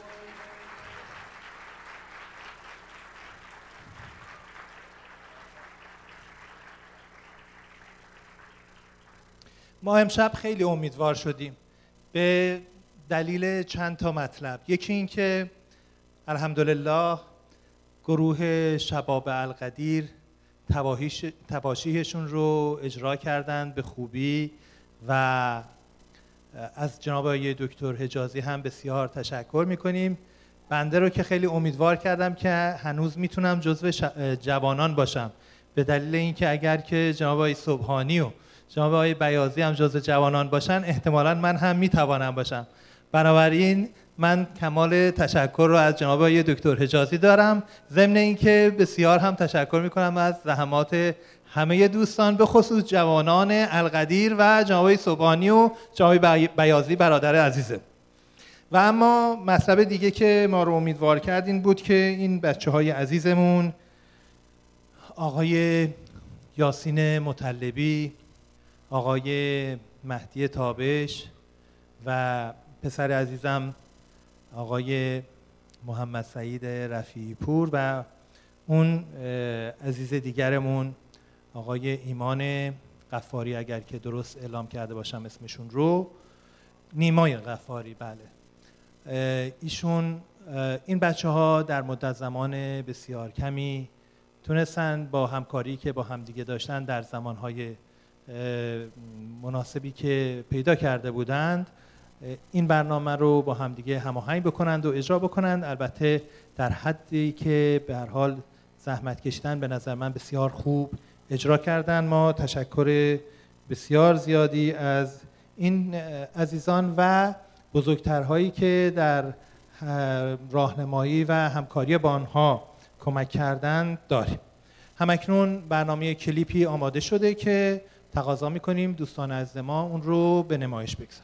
ما امشب خیلی امیدوار شدیم به دلیل چند تا مطلب. یکی این که الحمدلله گروه شباب القدیر تباشیحشون رو اجرا کردن به خوبی و از جناب آقای دکتر حجازی هم بسیار تشکر میکنیم. بنده رو که خیلی امیدوار کردم که هنوز میتونم جزو جوانان باشم، به دلیل اینکه اگر که جناب آقای سبحانی و جناب آقای بیاضی هم جزو جوانان باشن احتمالاً من هم میتوانم باشم. بنابراین من کمال تشکر رو از جناب آقای دکتر حجازی دارم، ضمن اینکه بسیار هم تشکر میکنم از زحمات همه دوستان به خصوص جوانان القدیر و جناب آقای سبحانی و جناب آقای بیاضی برادر عزیزه. و اما مطلب دیگه که ما رو امیدوار کرد این بود که این بچه های عزیزمون آقای یاسین مطلبی، آقای مهدی تابش و پسر عزیزم آقای محمد سعید رفیعی پور و اون عزیز دیگرمون آقای ایمان غفاری، اگر که درست اعلام کرده باشم اسمشون رو، نیمای غفاری، بله، ایشون این بچه ها در مدت زمان بسیار کمی تونستن با همکاری که با همدیگه داشتن در زمانهای مناسبی که پیدا کرده بودند این برنامه رو با همدیگه هماهنگ بکنند و اجرا بکنند، البته در حدی که به هر حال زحمت کشیدن به نظر من بسیار خوب اجرا کردن. ما تشکر بسیار زیادی از این عزیزان و بزرگترهایی که در راهنمایی و همکاری با آنها کمک کردن داریم. همکنون برنامه کلیپی آماده شده که تقاضا می‌کنیم دوستان عزیز ما اون رو به نمایش بگذاریم.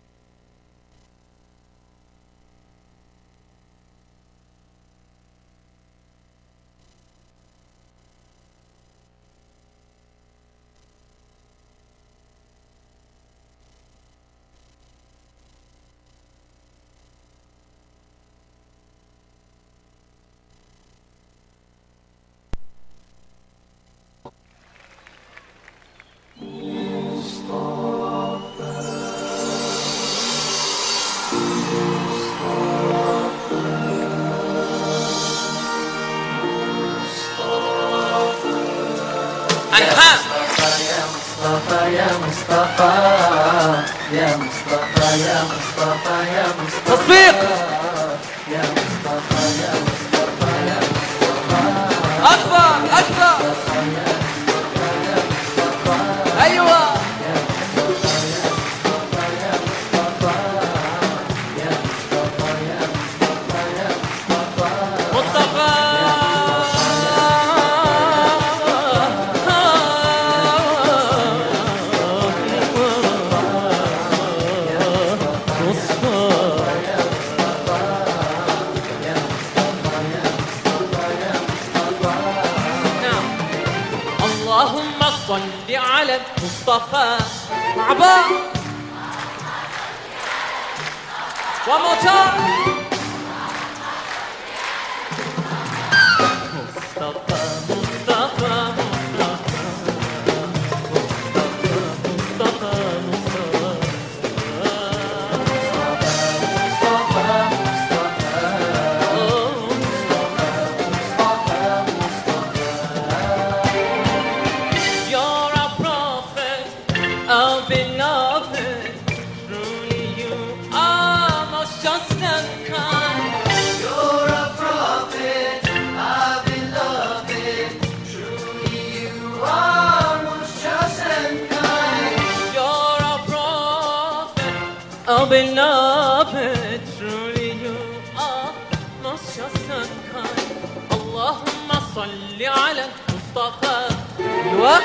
تصفيق أكبر أكبر أيوة مصطفى صل على المصطفى عبا وموتى مصطفى مصطفى beloved, truly you are most just and kind. Allahumma salli ala Mustafa. What?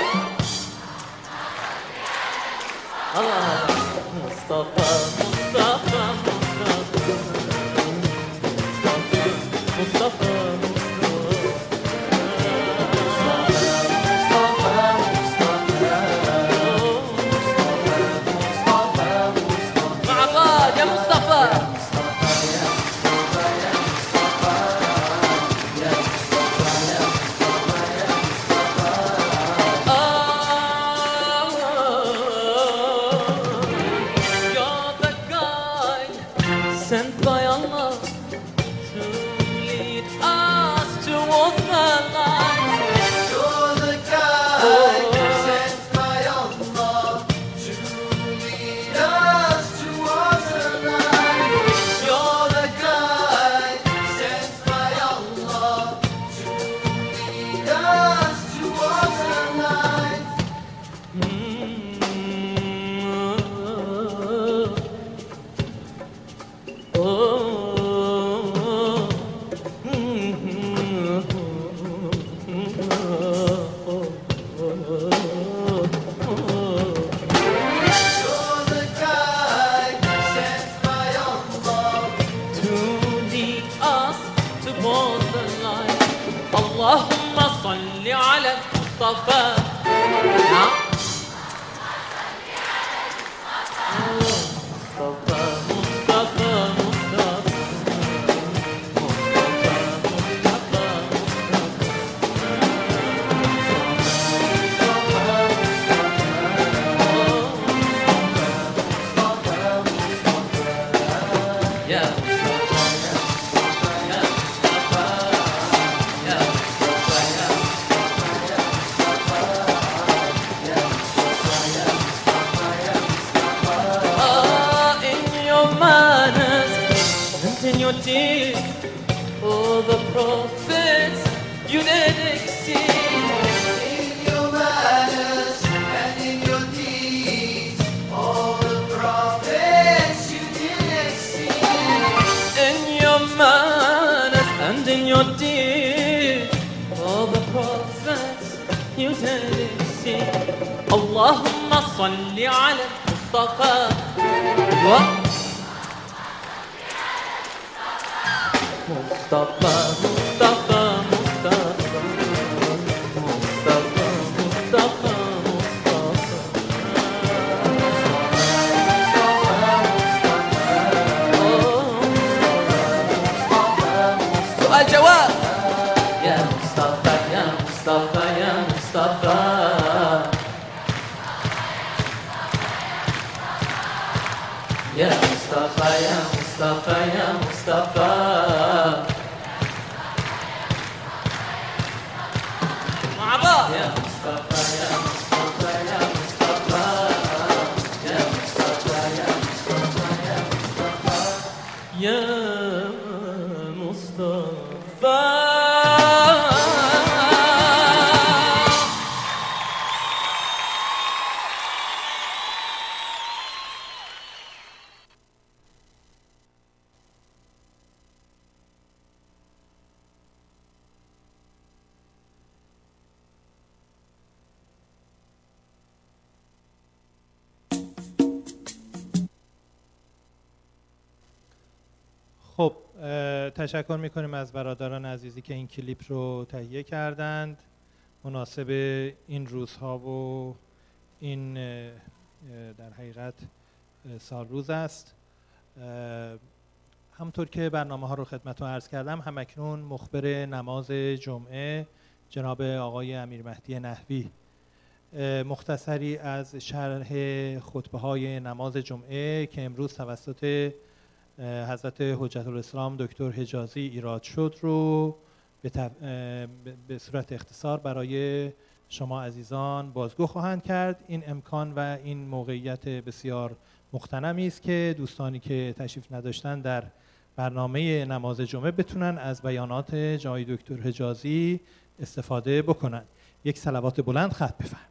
Allah Mustafa, Mustafa, Mustafa, Mustafa, Mustafa. اللهم صل على المصطفى. نعم all the prophets you did exceed. In your manners and in your deeds, all the prophets you did exceed. In your manners and in your deeds, all the prophets you did exceed. Allahumma salli ala Mustafa. What? Mustafa, Mustafa, Mustafa, Mustafa, Mustafa, Mustafa. سؤال جواب. يا مصطفى يا مصطفى يا مصطفى. يا مصطفى يا مصطفى يا مصطفى. مع بعض. يا مصطفى يا مصطفى يا مصطفى. يا مصطفى يا مصطفى يا مصطفى. يا مصطفى. خب تشکر میکنیم از برادران عزیزی که این کلیپ رو تهیه کردند مناسب این روزها و این در حقیقت سال روز است. همطور که برنامه ها رو خدمتتون عرض کردم همکنون مخبر نماز جمعه جناب آقای امیر مهدی نحوی مختصری از شرح خطبه های نماز جمعه که امروز توسط حضرت حجت الاسلام دکتر حجازی ایراد شد رو به, تف... به صورت اختصار برای شما عزیزان بازگو خواهند کرد. این امکان و این موقعیت بسیار مغتنمی است که دوستانی که تشریف نداشتن در برنامه نماز جمعه بتونن از بیانات جناب دکتر حجازی استفاده بکنن. یک صلوات بلند ختم بفرمایید.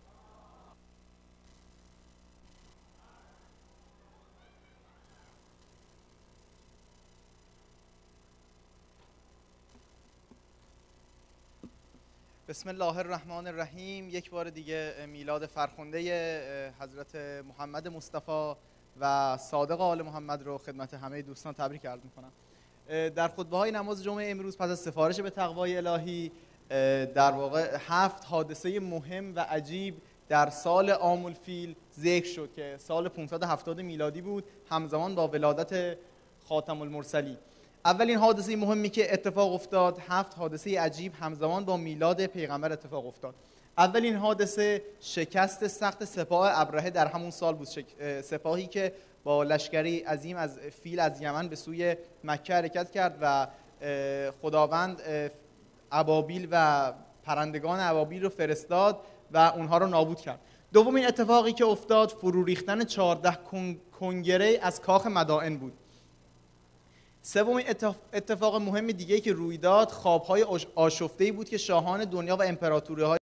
بسم الله الرحمن الرحیم. یک بار دیگه میلاد فرخنده حضرت محمد مصطفی و صادق آل محمد رو خدمت همه دوستان تبریک عرض میکنم. در خطبه های نماز جمعه امروز پس از سفارش به تقوای الهی در واقع هفت حادثه مهم و عجیب در سال عام الفیل ذکر شد که سال پانصد و هفتاد میلادی بود، همزمان با ولادت خاتم المرسلین. اولین حادثه مهمی که اتفاق افتاد، هفت حادثه عجیب همزمان با میلاد پیغمبر اتفاق افتاد. اولین حادثه شکست سخت سپاه ابرهه در همون سال بود، سپاهی که با لشکری عظیم از فیل از یمن به سوی مکه حرکت کرد و خداوند ابابیل و پرندگان ابابیل رو فرستاد و اونها رو نابود کرد. دومین اتفاقی که افتاد فرو ریختن چهارده کنگره از کاخ مدائن بود. سومین اتفاق مهم دیگه که روی داد خوابهای آشفته‌ای بود که شاهان دنیا و امپراتوری‌های